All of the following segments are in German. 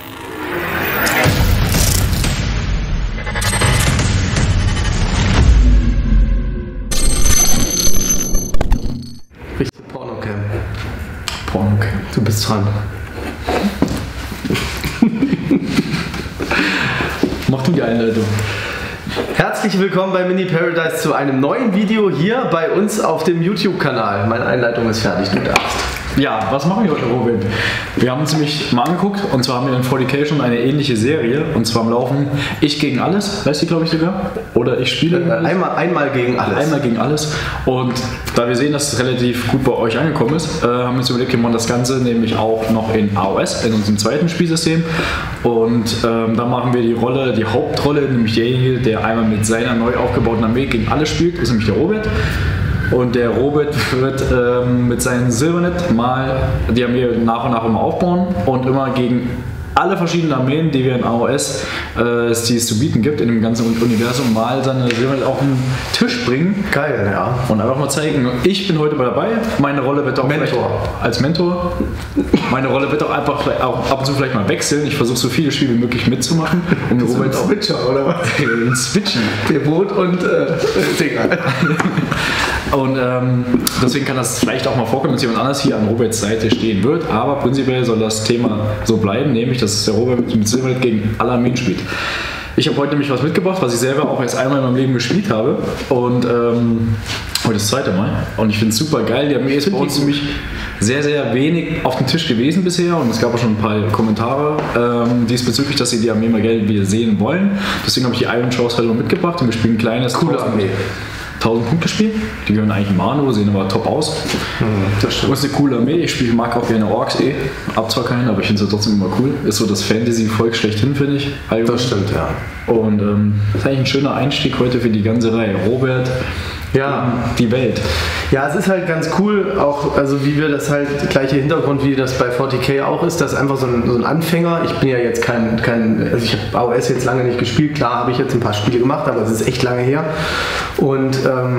Richtig Pornocam. Pornocam. Du bist dran. Mach du die Einleitung. Herzlich willkommen bei Mini Paradise zu einem neuen Video hier bei uns auf dem YouTube-Kanal. Meine Einleitung ist fertig, du darfst. Ja, was machen wir heute, Robin? Wir haben uns nämlich mal angeguckt und zwar haben wir in 40k schon eine ähnliche Serie und zwar am Laufen Ich gegen alles, heißt die glaube ich sogar, oder Ich spiele gegen alles. Einmal gegen alles. Einmal gegen alles und da wir sehen, dass es relativ gut bei euch angekommen ist, haben wir uns überlegt, wir machen das Ganze nämlich auch noch in AOS, in unserem zweiten Spielsystem und da machen wir die Hauptrolle, nämlich derjenige, der einmal mit seiner neu aufgebauten Armee gegen alles spielt, ist nämlich der Robert. Und der Robert wird mit seinen Silbernet mal die Armee nach und nach immer aufbauen und immer gegen alle verschiedenen Armeen, die wir in AOS die es zu bieten gibt, in dem ganzen Universum, mal seine Silbernet auf den Tisch bringen. Geil, ja. Und einfach mal zeigen, ich bin heute mal dabei, meine Rolle wird auch als Mentor. Meine Rolle wird auch einfach auch ab und zu vielleicht mal wechseln. Ich versuche so viele Spiele wie möglich mitzumachen. Um so ein Switcher oder was? Ein Switchen. Der Boot und egal. Und deswegen kann das vielleicht auch mal vorkommen, dass jemand anders hier an Roberts Seite stehen wird. Aber prinzipiell soll das Thema so bleiben, nämlich dass der Robert mit Silbernet gegen alle Armeen spielt. Ich habe heute nämlich was mitgebracht, was ich selber auch erst einmal in meinem Leben gespielt habe. Und heute das zweite Mal. Und ich finde es super geil. Die Armee ist bei uns nämlich sehr, sehr wenig auf dem Tisch gewesen bisher. Und es gab auch schon ein paar Kommentare diesbezüglich, dass sie die Armee mal gerne wieder sehen wollen. Deswegen habe ich die Iron Shores heute mal mitgebracht. Und wir spielen ein kleines, coole Armee. 1000 Punkte Spiel. Die gehören eigentlich in Manu, sehen aber top aus. Das ist eine coole Armee. Ich mag auch gerne Orks Hab zwar keinen, aber ich finde sie trotzdem immer cool. Ist so das Fantasy-Volk schlechthin, finde ich. Das stimmt, ja. Und das ist eigentlich ein schöner Einstieg heute für die ganze Reihe. Robert, ja, die Welt. Ja, es ist halt ganz cool, auch also wie wir das halt, gleiche Hintergrund wie das bei 40k auch ist, das ist einfach so ein Anfänger. Ich bin ja jetzt also ich habe AOS jetzt lange nicht gespielt, klar habe ich jetzt ein paar Spiele gemacht, aber es ist echt lange her. Und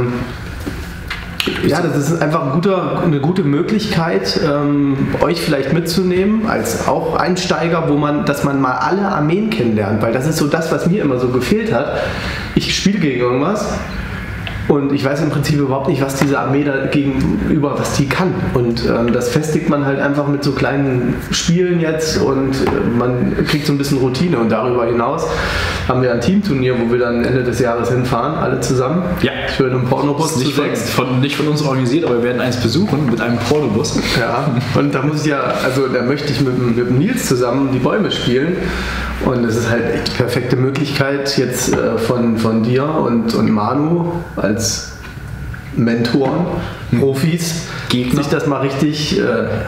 ja, das ist einfach eine gute Möglichkeit, euch vielleicht mitzunehmen als auch Einsteiger, dass man mal alle Armeen kennenlernt, weil das ist so das, was mir immer so gefehlt hat. Ich spiele gegen irgendwas und ich weiß im Prinzip überhaupt nicht, was diese Armee da gegenüber, was die kann. Und das festigt man halt einfach mit so kleinen Spielen jetzt und man kriegt so ein bisschen Routine. Und darüber hinaus haben wir ein Teamturnier, wo wir dann Ende des Jahres hinfahren, alle zusammen. Ja. Für einen Pornobus nicht von uns organisiert, aber wir werden eins besuchen mit einem Pornobus. Ja, und da möchte ich mit dem Nils zusammen die Bäume spielen. Und es ist halt echt die perfekte Möglichkeit jetzt von dir und Manu als Mentoren, Profis, sich das mal richtig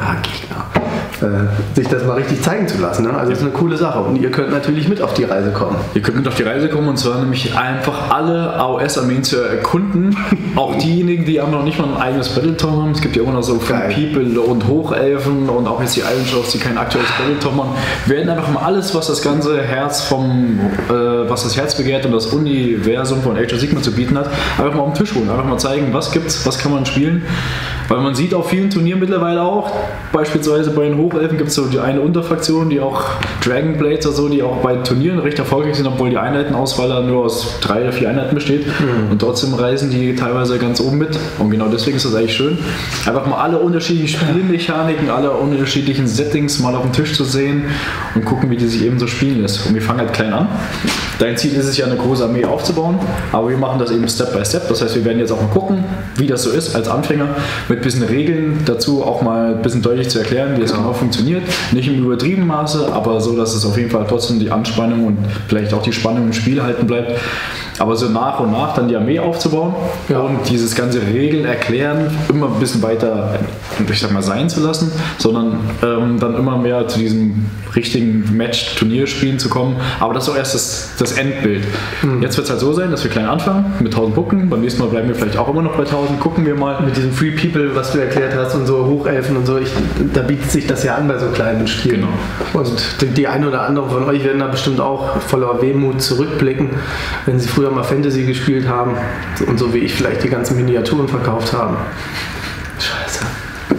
sich das mal richtig zeigen zu lassen. Ne? Also das ist eine coole Sache und ihr könnt natürlich mit auf die Reise kommen. Ihr könnt mit auf die Reise kommen und zwar nämlich einfach alle AOS-Armeen zu erkunden. Auch diejenigen, die haben noch nicht mal ein eigenes Battletome haben. Es gibt ja immer noch so Fun People und Hochelfen und auch jetzt die Iron Shores, die kein aktuelles Battletome haben. Wir werden einfach mal alles, was das ganze Herz was das Herz begehrt und das Universum von Age of Sigmar zu bieten hat, einfach mal auf den Tisch holen. Einfach mal zeigen, was gibt's, was kann man spielen. Weil man sieht auf vielen Turnieren mittlerweile auch, beispielsweise bei den Hochelfen gibt es so die eine Unterfraktion, die auch Dragon Blades oder so, die auch bei Turnieren recht erfolgreich sind, obwohl die Einheitenauswahl dann nur aus 3 oder 4 Einheiten besteht. Und trotzdem reisen die teilweise ganz oben mit. Und genau deswegen ist das eigentlich schön, einfach mal alle unterschiedlichen Spielmechaniken, alle unterschiedlichen Settings mal auf dem Tisch zu sehen und gucken, wie die sich eben so spielen lässt. Und wir fangen halt klein an. Dein Ziel ist es ja, eine große Armee aufzubauen, aber wir machen das eben Step by Step. Das heißt, wir werden jetzt auch mal gucken, wie das so ist als Anfänger, mit ein bisschen Regeln dazu auch mal ein bisschen deutlich zu erklären, wie das genau funktioniert. Nicht im übertriebenen Maße, aber so, dass es auf jeden Fall trotzdem die Anspannung und vielleicht auch die Spannung im Spiel halten bleibt. Aber so nach und nach dann die Armee aufzubauen und dieses ganze Regeln erklären immer ein bisschen weiter, ich sag mal, sein zu lassen, sondern dann immer mehr zu diesem richtigen Match-Turnierspielen zu kommen. Aber das ist auch erst das Endbild. Jetzt wird es halt so sein, dass wir klein anfangen mit 1000 Punkten. Beim nächsten Mal bleiben wir vielleicht auch immer noch bei 1000. Gucken wir mal. Mit diesem Free People, was du erklärt hast und so Hochelfen und so, da bietet sich das ja an bei so kleinen Spielen. Genau. Und die eine oder andere von euch werden da bestimmt auch voller Wehmut zurückblicken, wenn sie früher mal Fantasy gespielt haben und so wie ich vielleicht die ganzen Miniaturen verkauft haben. Scheiße.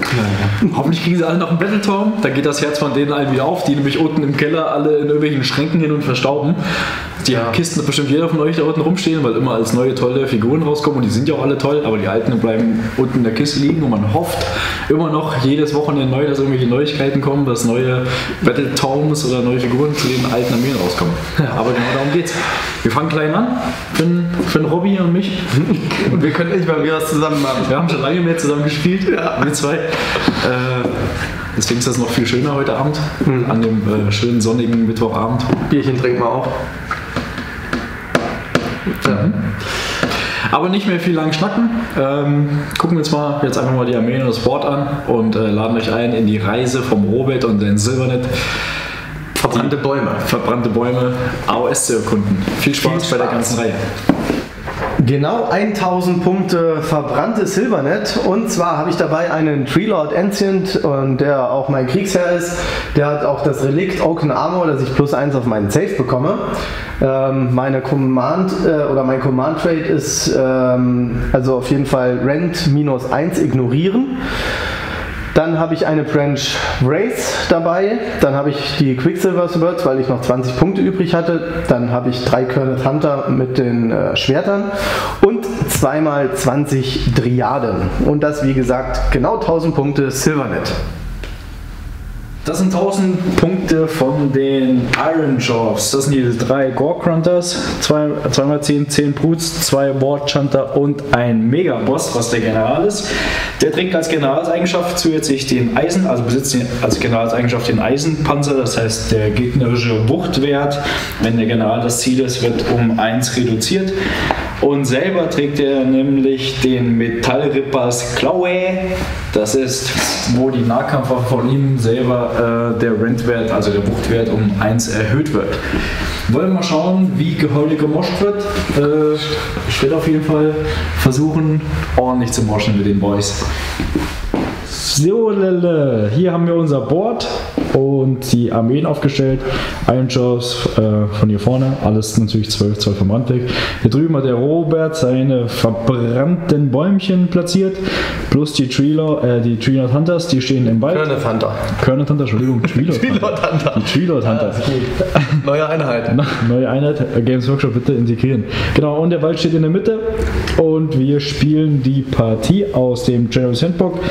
Ja. Hoffentlich kriegen sie alle noch einen Battletorm. Da geht das Herz von denen allen wieder auf, die nämlich unten im Keller alle in irgendwelchen Schränken hin und verstauben. Die Kisten hat bestimmt jeder von euch da unten rumstehen, weil immer als neue tolle Figuren rauskommen und die sind ja auch alle toll, aber die alten bleiben unten in der Kiste liegen und man hofft immer noch jedes Wochenende neu, dass irgendwelche Neuigkeiten kommen, dass neue Battletorms oder neue Figuren zu den alten Armeen rauskommen. Ja. Aber genau darum geht's. Wir fangen klein an, für den Robby und mich. Und wir können nicht mal wieder was zusammen machen. Wir haben schon lange mehr zusammen gespielt, wir zwei. Deswegen ist das noch viel schöner heute Abend, an dem schönen sonnigen Mittwochabend. Bierchen trinken wir auch. Ja. Aber nicht mehr viel lang schnacken. Gucken wir uns mal jetzt einfach mal die Armeen und das Board an und laden euch ein in die Reise vom Robert und den Silvernet. Verbrannte Bäume AOS zu erkunden. Viel Spaß bei der ganzen Reihe. Genau 1000 Punkte verbranntes Silvernet, und zwar habe ich dabei einen Treelord Ancient, und der auch mein Kriegsherr ist. Der hat auch das Relikt Oaken Armor, dass ich +1 auf meinen Save bekomme. Mein Command Trade ist also auf jeden Fall Rend -1 ignorieren. Dann habe ich eine Branch Wraith dabei, dann habe ich die Quicksilver Swords, weil ich noch 20 Punkte übrig hatte, dann habe ich 3 Curnet Hunter mit den Schwertern und 2x20 Dryaden. Und das, wie gesagt, genau 1000 Punkte Silvernet. Das sind 1000 Punkte von den Iron Jaws. Das sind die 3 Gorgrunters, 2x10, 10 Brutes, 2 Warchanter und ein Megaboss, was der General ist. Der trägt als Generalseigenschaft zusätzlich den Eisen, also besitzt als Generalseigenschaft den Eisenpanzer, das heißt der gegnerische Wuchtwert, wenn der General das Ziel ist, wird um 1 reduziert. Und selber trägt er nämlich den Metallrippers Klaue. Das ist, wo die Nahkampfwaffe von ihm selber der Rentwert, also der Wuchtwert, um 1 erhöht wird. Wollen wir mal schauen, wie heute gemoscht wird. Ich werde auf jeden Fall versuchen, ordentlich zu moschen mit den Boys. So, hier haben wir unser Board und die Armeen aufgestellt. Iron Jaws von hier vorne, alles natürlich 12 Zoll verbrannt weg. Hier drüben hat der Robert seine verbrannten Bäumchen platziert, plus die Treelord Hunters, die stehen im Wald. Curnet Hunter, Entschuldigung, Treelord Hunter. Die Treelord Hunter. Ja, neue Einheit. Neue Einheit, Games Workshop bitte integrieren. Genau, und der Wald steht in der Mitte und wir spielen die Partie aus dem General's Handbook.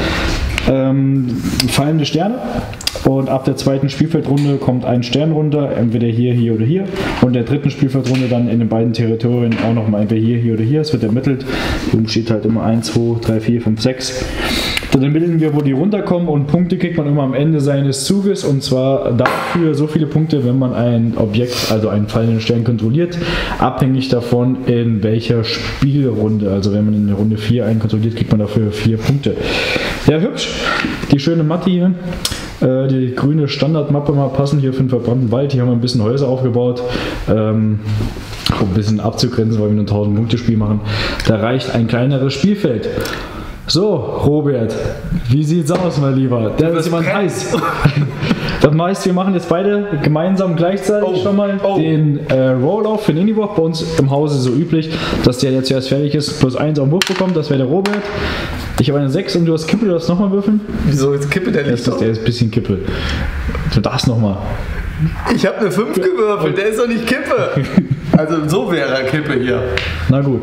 Fallende Sterne, und ab der zweiten Spielfeldrunde kommt ein Stern runter, entweder hier, hier oder hier, und der dritten Spielfeldrunde dann in den beiden Territorien auch nochmal entweder hier, hier oder hier. Es wird ermittelt, oben steht halt immer 1, 2, 3, 4, 5, 6. Dann ermitteln wir, wo die runterkommen, und Punkte kriegt man immer am Ende seines Zuges, und zwar dafür so viele Punkte, wenn man ein Objekt, also einen fallenden Stern kontrolliert, abhängig davon in welcher Spielrunde. Also wenn man in der Runde 4 einen kontrolliert, kriegt man dafür 4 Punkte. Ja, hübsch. Die schöne Matte hier. Die grüne Standardmappe mal passend hier für den verbrannten Wald. Hier haben wir ein bisschen Häuser aufgebaut, um ein bisschen abzugrenzen, weil wir nur 1000 Punkte Spiel machen. Da reicht ein kleineres Spielfeld. So, Robert, wie sieht's aus, mein Lieber? Der ist jemand heiß. Das heißt, wir machen jetzt beide gemeinsam gleichzeitig schon mal den Roll-Off für den Indie-Walk. Bei uns im Hause so üblich, dass der jetzt zuerst fertig ist, +1 auf den Wurf bekommt. Das wäre der Robert. Ich habe eine 6 und du hast Kippe, du darfst nochmal würfeln. Wieso ist Kippe der nicht? Der ist ein bisschen Kippe. Du darfst nochmal. Ich habe eine 5 gewürfelt, der ist doch nicht Kippe. Also so wäre er Kippe hier. Na gut.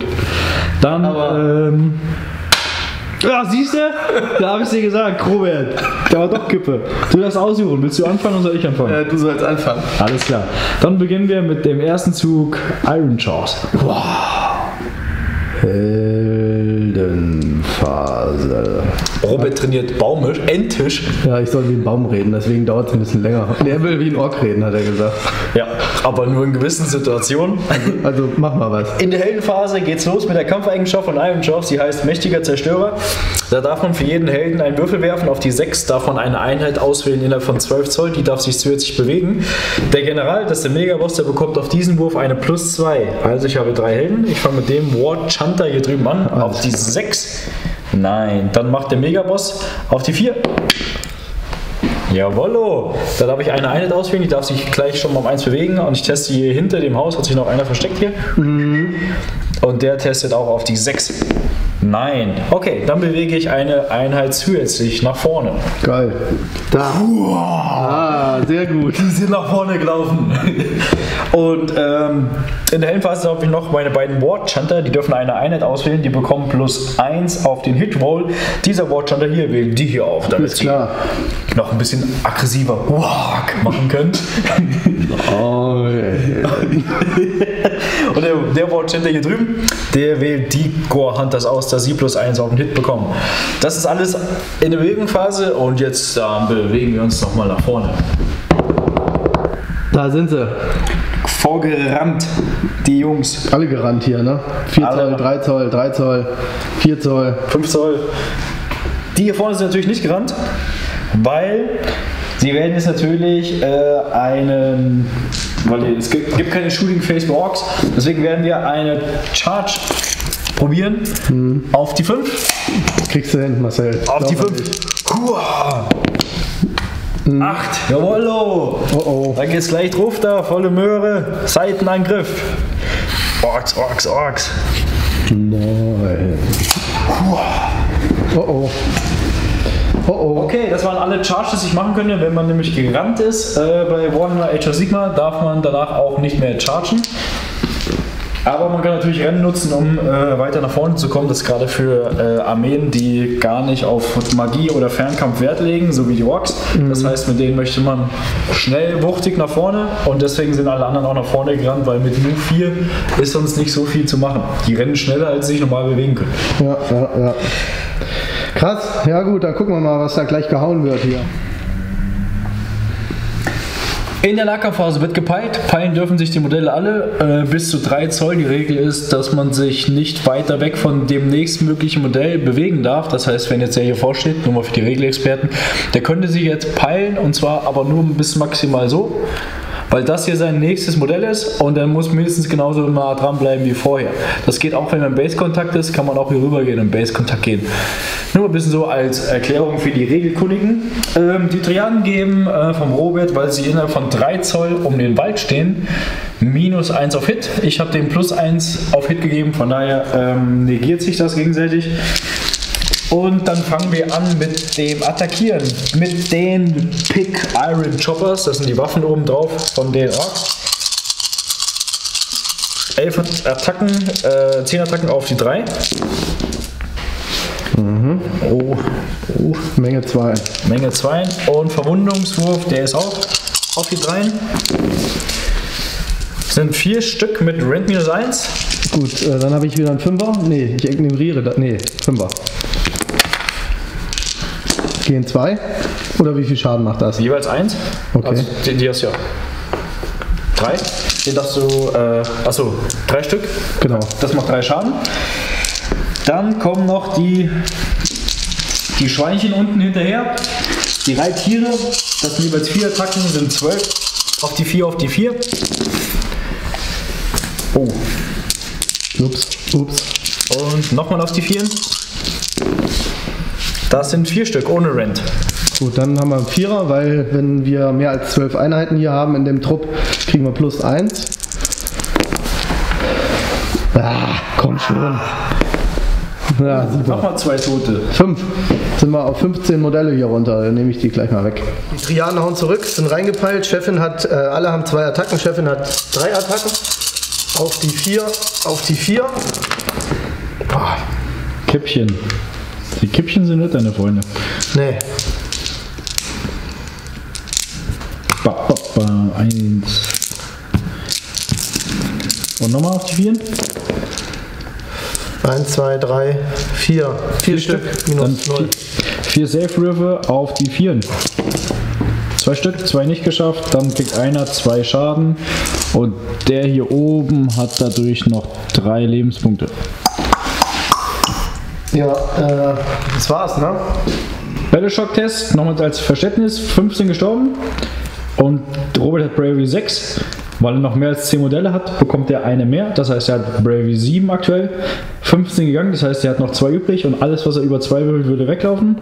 Dann, ja, siehst du? Da habe ich dir gesagt, Robert, der war doch Kippe. Du darfst aussuchen. Willst du anfangen oder soll ich anfangen? Du sollst anfangen. Alles klar. Dann beginnen wir mit dem ersten Zug Iron Jaws. Wow. Heldenphase. Robert trainiert baumisch, entisch. Ja, ich soll wie ein Baum reden, deswegen dauert es ein bisschen länger. Er will wie ein Ork reden, hat er gesagt. Ja, aber nur in gewissen Situationen. Also mach mal was. In der Heldenphase geht's los mit der Kampfeigenschaft von Iron Jaws, die heißt mächtiger Zerstörer. Da darf man für jeden Helden einen Würfel werfen. Auf die 6 darf man eine Einheit auswählen innerhalb von 12 Zoll, die darf sich zusätzlich bewegen. Der General, das ist der Megaboss, der bekommt auf diesen Wurf eine +2. Also ich habe 3 Helden. Ich fange mit dem Warchanter hier drüben an. Auf die 6. Nein. Dann macht der Megaboss auf die 4. Jawollo! Da darf ich eine Einheit auswählen, die darf sich gleich schon mal um 1 bewegen, und ich teste hier hinter dem Haus, hat sich noch einer versteckt hier. Und der testet auch auf die 6. Nein. Okay, dann bewege ich eine Einheit zusätzlich nach vorne. Geil. Da. Sehr gut. Die sind nach vorne gelaufen. Und in der Helmphase habe ich noch meine beiden Wardchanter, die dürfen eine Einheit auswählen, die bekommen +1 auf den Hitroll. Dieser Wardchanter hier wählt die hier auf, damit sie noch ein bisschen aggressiver machen könnt. Oh, und der Wardchanter hier drüben, der wählt die Gore Hunters aus, dass sie +1 auf den Hit bekommen. Das ist alles in der Bewegungsphase und jetzt bewegen wir uns nochmal nach vorne. Da sind sie. Vorgerannt, die Jungs. Alle gerannt hier, ne? 4 Zoll, 3 Zoll, 3 Zoll, 4 Zoll, 5 Zoll. Die hier vorne sind natürlich nicht gerannt, weil sie werden jetzt natürlich weil es gibt keine Shooting Phase bei Orks, deswegen werden wir eine Charge probieren auf die 5. Kriegst du hin, Marcel. Auf die 5. 8. Jawollo. Oh. Da geht's gleich drauf da, volle Möhre. Seitenangriff. Orks. Nein. Oh. Okay, das waren alle Charges, die ich machen könnte. Wenn man nämlich gerannt ist, bei Warhammer Age of Sigmar darf man danach auch nicht mehr chargen. Aber man kann natürlich Rennen nutzen, um weiter nach vorne zu kommen. Das ist gerade für Armeen, die gar nicht auf Magie oder Fernkampf Wert legen, so wie die Orks. Das heißt, mit denen möchte man schnell, wuchtig nach vorne und deswegen sind alle anderen auch nach vorne gerannt, weil mit Move 4 ist sonst nicht so viel zu machen. Die rennen schneller, als sie sich normal bewegen können. Ja. Krass, ja gut, dann gucken wir mal, was da gleich gehauen wird hier. In der Nahkampfphase wird gepeilt. Peilen dürfen sich die Modelle alle bis zu 3 Zoll. Die Regel ist, dass man sich nicht weiter weg von dem nächstmöglichen Modell bewegen darf. Das heißt, wenn jetzt der hier vorsteht, nur mal für die Regelexperten, der könnte sich jetzt peilen und zwar aber nur bis maximal so. Weil das hier sein nächstes Modell ist und dann muss mindestens genauso nah dran bleiben wie vorher. Das geht auch, wenn man im Base-Kontakt ist, kann man auch hier rüber gehen und im Base-Kontakt gehen. Nur ein bisschen so als Erklärung für die Regelkundigen. Die Triaden geben vom Robert, weil sie innerhalb von 3 Zoll um den Wald stehen, -1 auf Hit. Ich habe dem +1 auf Hit gegeben, von daher negiert sich das gegenseitig. Und dann fangen wir an mit dem Attackieren, mit den Pick Iron Choppers, das sind die Waffen oben drauf von den Orks. 11 Attacken, 10 Attacken auf die 3. Oh. Menge 2. Menge 2 und Verwundungswurf, der ist auch auf die 3. Sind 4 Stück mit Rend -1. Gut, dann habe ich wieder einen 5er. Nee, ich ignoriere das. Nee, 5er. Gehen 2? Oder wie viel Schaden macht das? Jeweils 1. Okay. Also die hast du ja 3. Den darfst du, achso, 3 Stück. Genau. Das macht 3 Schaden. Dann kommen noch die Schweinchen unten hinterher. Die Reittiere, das sind jeweils 4 Attacken, sind 12. Auf die 4, auf die 4. Oh. Ups. Und nochmal auf die 4. Das sind 4 Stück ohne Rent. Gut, dann haben wir einen 4er, weil wenn wir mehr als 12 Einheiten hier haben in dem Trupp, kriegen wir +1. Komm schon. Ja, super. Nochmal 2 Tote. 5. Sind wir auf 15 Modelle hier runter, dann nehme ich die gleich mal weg. Die Triaden hauen zurück, sind reingepeilt. Chefin hat, alle haben 2 Attacken. Chefin hat 3 Attacken. Auf die 4, auf die 4. Kippchen. Die Kippchen sind nicht deine Freunde. Nee. 1. Und nochmal auf die 4. 1, 2, 3, 4. 4 Stück. Minus 0. 4 Safe-Würfe auf die 4. 2 Stück, 2 nicht geschafft. Dann kriegt einer 2 Schaden. Und der hier oben hat dadurch noch 3 Lebenspunkte. Ja, das war's, ne? Battleshock-Test, nochmal als Verständnis, 15 gestorben und Robert hat Bravery 6, weil er noch mehr als 10 Modelle hat, bekommt er eine mehr, das heißt er hat Bravery 7 aktuell, 15 gegangen, das heißt er hat noch 2 übrig und alles was er über 2 würfelt würde weglaufen.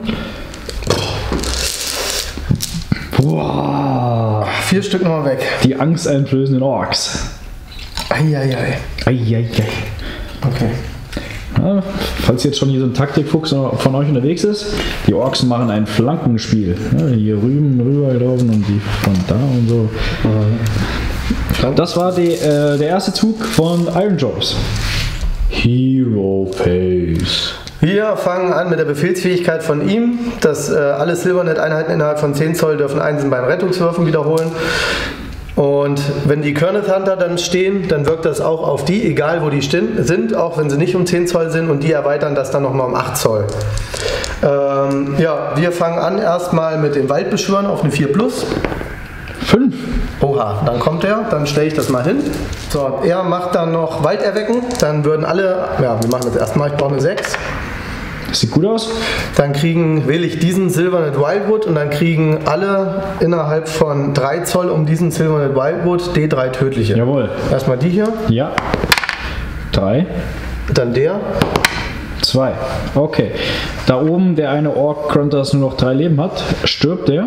Boah. 4 Stück nochmal weg. Die angsteinflößenden Orks. Eieiei. Eieiei. Okay. Ja, falls jetzt schon hier so ein Taktikfuchs von euch unterwegs ist, die Orks machen ein Flankenspiel. Ja, hier rüben, rübergelaufen und die von da und so. Das war der erste Zug von Iron Jaws. Hero Phase. Wir fangen an mit der Befehlsfähigkeit von ihm, dass alle Silvernet-Einheiten innerhalb von 10 Zoll dürfen Einsen beim Rettungswürfen wiederholen. Und wenn die Curnet Hunter dann stehen, dann wirkt das auch auf die, egal wo die sind, auch wenn sie nicht um 10 Zoll sind, und die erweitern das dann nochmal um 8 Zoll. Ja, wir fangen an erstmal mit dem Waldbeschwören auf eine 4+. 5. Oha, dann kommt er, dann stelle ich das mal hin. So, er macht dann noch Walderwecken, dann würden alle, ja, wir machen das erstmal, ich brauche eine 6. Das sieht gut aus. Dann wähle ich diesen Silvernet Wildwood und dann kriegen alle innerhalb von 3 Zoll um diesen Silvernet Wildwood D3 tödliche. Jawohl. Erstmal die hier. Ja. 3. Dann der. 2. Okay. Da oben der eine Ork Grunter, das nur noch 3 Leben hat, stirbt der.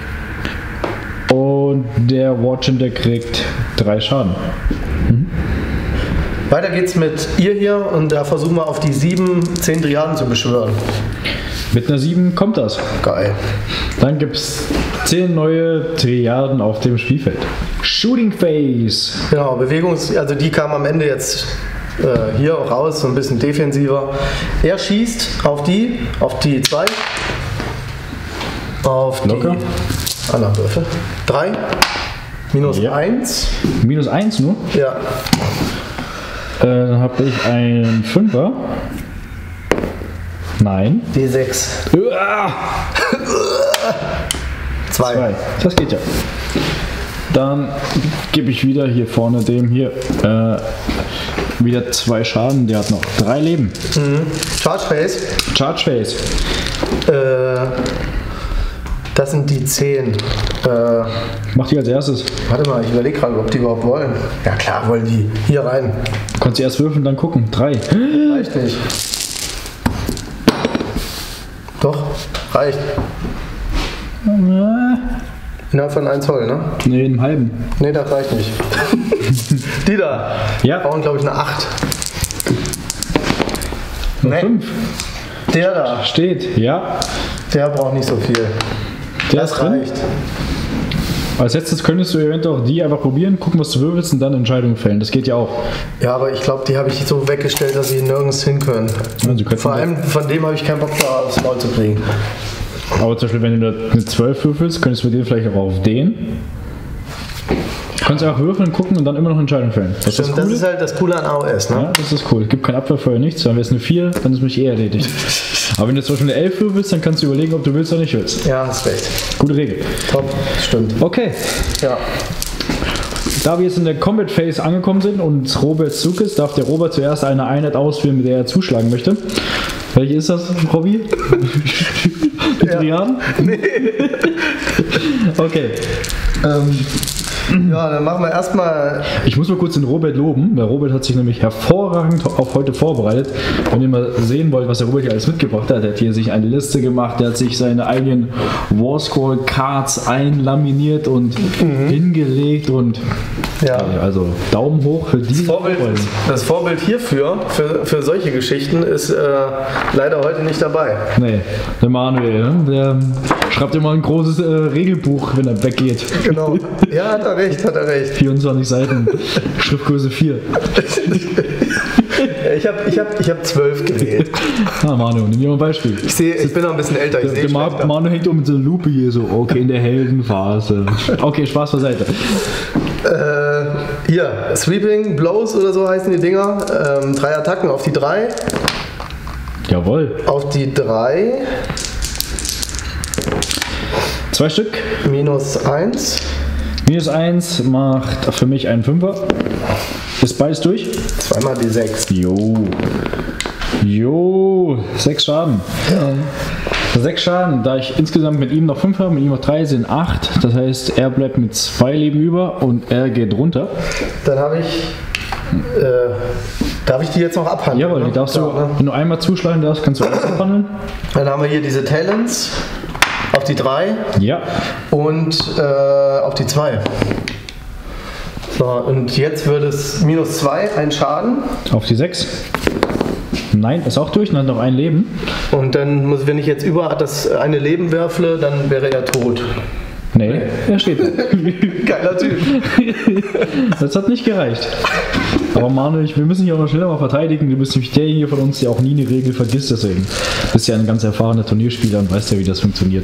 Und der Watchender kriegt 3 Schaden. Weiter geht's mit ihr hier und da versuchen wir auf die 10 Triaden zu beschwören. Mit einer 7 kommt das. Geil. Dann gibt es 10 neue Triaden auf dem Spielfeld. Shooting Phase. Genau, also die kam am Ende jetzt hier auch raus, so ein bisschen defensiver. Er schießt auf die 2. Auf Locker. Die anderen Würfel. 3. Minus 1. Minus 1 nur? Ja. Dann habe ich einen 5er. Nein. D6. 2. Das geht ja. Dann gebe ich wieder hier vorne dem hier wieder 2 Schaden. Der hat noch 3 Leben. Charge Phase. Charge Phase. Das sind die 10. Mach die als erstes. Warte mal, ich überlege gerade, ob die überhaupt wollen. Ja klar, wollen die. Hier rein. Du kannst erst würfeln, dann gucken. 3. Reicht nicht. Doch, reicht. Innerhalb von 1 Zoll, ne? Ne, einen halben. Ne, das reicht nicht. Die da. Ja. Brauchen, glaube ich, eine 8. Eine 5. Der da. Steht, ja. Der braucht nicht so viel. Das reicht. Als letztes könntest du eventuell auch die einfach probieren, gucken, was du würfelst und dann Entscheidungen fällen. Das geht ja auch. Ja, aber ich glaube, die habe ich so weggestellt, dass sie nirgends hin können. Ja, vor allem von dem habe ich keinen Bock, da aufs Maul zu kriegen. Aber zum Beispiel, wenn du da eine 12 würfelst, könntest du dir vielleicht auch auf den. Du kannst einfach würfeln, gucken und dann immer noch Entscheidungen fällen. Stimmt, das ist halt das Coole an AOS, ne? Ja, das ist cool. Es gibt kein Abwehrfeuer, nichts. Dann wäre es eine 4, dann ist mich erledigt. Aber wenn du zum Beispiel eine 11 würfelst, dann kannst du überlegen, ob du willst oder nicht willst. Ja, hast recht. Gute Regel. Top, stimmt. Okay. Ja. Da wir jetzt in der Combat Phase angekommen sind und Roberts Zug ist, darf der Robert zuerst eine Einheit auswählen, mit der er zuschlagen möchte. Welche ist das, Robby? Die Triaden? Nee. Okay. Ja, dann machen wir erstmal. Ich muss mal kurz den Robert loben, weil Robert hat sich nämlich hervorragend auf heute vorbereitet. Wenn ihr mal sehen wollt, was der Robert hier alles mitgebracht hat, der hat hier sich eine Liste gemacht, der hat sich seine eigenen Warscroll Cards einlaminiert und hingelegt und also Daumen hoch für diese Das Vorbild hierfür, für solche Geschichten, ist leider heute nicht dabei. Nee, der Manuel, ne? Der schreibt immer ein großes Regelbuch, wenn er weggeht. Genau. Ja, hat er recht. 24 Seiten, Schriftgröße 4. Ich hab 12 gewählt. Manu, nimm dir mal ein Beispiel. Ich bin noch ein bisschen älter. Der Manu hängt mit so einer Lupe hier so, okay, in der Heldenphase. Okay, Spaß beiseite. Hier, Sweeping Blows oder so heißen die Dinger. 3 Attacken auf die 3. Jawohl. Auf die 3. 2 Stück. Minus 1. Minus 1 macht für mich einen 5er. Ist beides durch? 2 mal die 6. Jo, 6 Schaden. Ja. 6 Schaden, da ich insgesamt mit ihm noch 5 habe, mit ihm noch 3 sind 8. Das heißt, er bleibt mit 2 Leben über und er geht runter. Dann habe ich. Darf ich die jetzt noch abhandeln? Jawohl, die darfst du, wenn du einmal zuschlagen darfst, kannst du alles abhandeln. Dann haben wir hier diese Talents. Auf die 3. Ja. Und auf die 2. So, und jetzt wird es minus 2, ein Schaden. Auf die 6. Nein, ist auch durch und hat noch ein Leben. Und dann wenn ich jetzt über das eine Leben werfle, dann wäre er tot. Nee, er steht da. Geiler Typ. Das hat nicht gereicht. Aber Manuel, wir müssen hier auch noch schneller mal verteidigen. Du bist nämlich derjenige von uns, der auch nie eine Regel vergisst. Deswegen bist ja ein ganz erfahrener Turnierspieler und weißt ja, wie das funktioniert.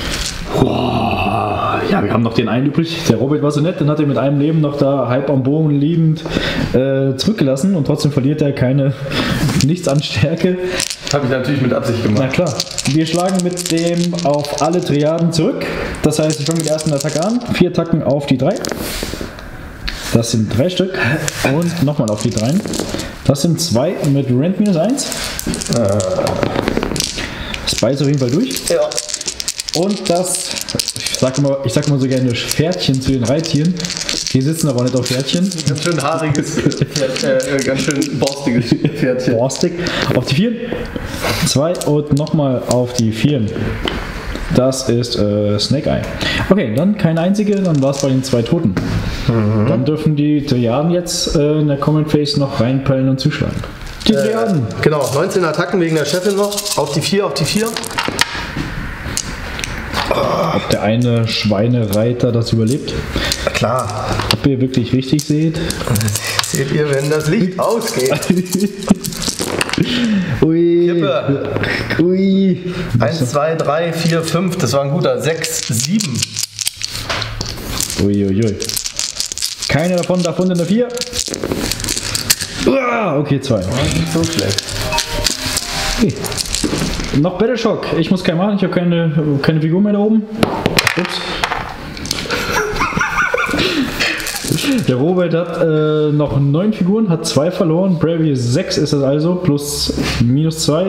Ja, wir haben noch den einen übrig. Der Robert war so nett, den hat er mit einem Leben noch da halb am Bogen liegend zurückgelassen und trotzdem verliert er nichts an Stärke. Habe ich natürlich mit Absicht gemacht. Na klar. Wir schlagen mit dem auf alle Triaden zurück. Das heißt, ich fange mit der ersten Attacke an. 4 Attacken auf die 3. Das sind 3 Stück. Und nochmal auf die 3. Das sind 2 mit Rent -1. Spice auf jeden Fall durch. Ja. Und das, ich sag mal so gerne Pferdchen zu den Reittieren. Die sitzen aber nicht auf Pferdchen. Ganz schön haariges, ganz schön borstiges Pferdchen. Borstig. Auf die 4. 2 und nochmal auf die 4. Das ist Snake Eye. Okay, dann keine einzige, dann war es bei den 2 Toten. Dann dürfen die Triaden jetzt in der Comment Phase noch reinpellen und zuschlagen. Die Triaden. Genau, 19 Attacken wegen der Chefin noch. Auf die 4, auf die 4. Ob der eine Schweinereiter das überlebt? Klar. Ob ihr wirklich richtig seht? Seht ihr, wenn das Licht ausgeht. Ui. Kippe. Ui. 1, 2, 3, 4, 5. Das war ein guter. 6, 7. Uiuiui. Keine davon in der 4. Okay, 2. Nicht so schlecht. Okay. Noch Battleshock. Ich muss keinen machen, ich habe keine Figur mehr da oben. Ups. Der Robert hat noch 9 Figuren, hat 2 verloren. Bravious 6 ist das also, plus -2.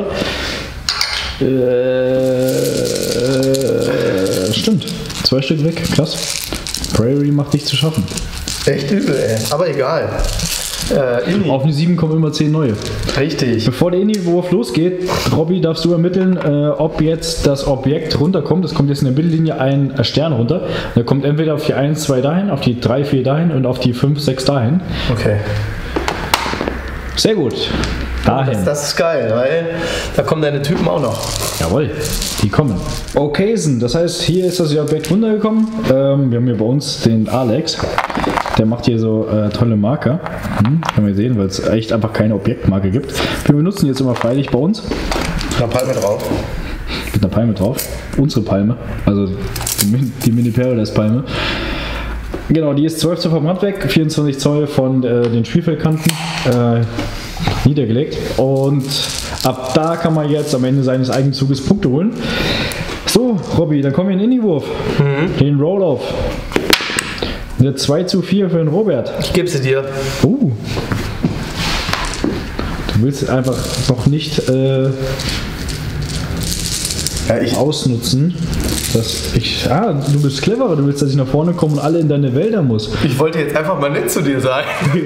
Stimmt. 2 Stück weg, krass. Bravery macht dich zu schaffen. Echt übel, ey. Aber egal. Auf eine 7 kommen immer 10 neue. Richtig. Bevor der Inni-Wurf losgeht, Robby, darfst du ermitteln, ob jetzt das Objekt runterkommt. Es kommt jetzt in der Mittellinie ein Stern runter. Der kommt entweder auf die 1, 2 dahin, auf die 3, 4 dahin und auf die 5, 6 dahin. Okay. Sehr gut. Dahin. Das ist geil, weil da kommen deine Typen auch noch. Jawohl, die kommen. Okaysen, das heißt, hier ist das Objekt runtergekommen. Wir haben hier bei uns den Alex. Der macht hier so tolle Marker. Können wir sehen, weil es echt einfach keine Objektmarke gibt. Wir benutzen jetzt immer freilich bei uns. Mit einer Palme drauf. Mit einer Palme drauf. Unsere Palme. Also die Mini-Paradise-Palme. Genau, die ist 12 Zoll vom Rand weg, 24 Zoll von den Spielfeldkanten niedergelegt. Und ab da kann man jetzt am Ende seines eigenen Zuges Punkte holen. So, Robby, dann kommen wir in den Inni-Wurf. Den Roll-Off. Eine 2:4 für den Robert. Ich gebe sie dir. Du willst einfach noch nicht ausnutzen. Du bist cleverer, du willst, dass ich nach vorne komme und alle in deine Wälder muss. Ich wollte jetzt einfach mal nett zu dir sein.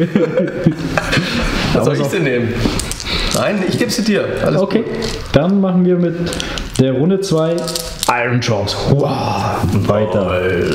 Was soll ich denn nehmen? Nein, ich gebe sie dir. Alles okay, gut. Dann machen wir mit der Runde 2 Iron Jaws. Wow. Weiter.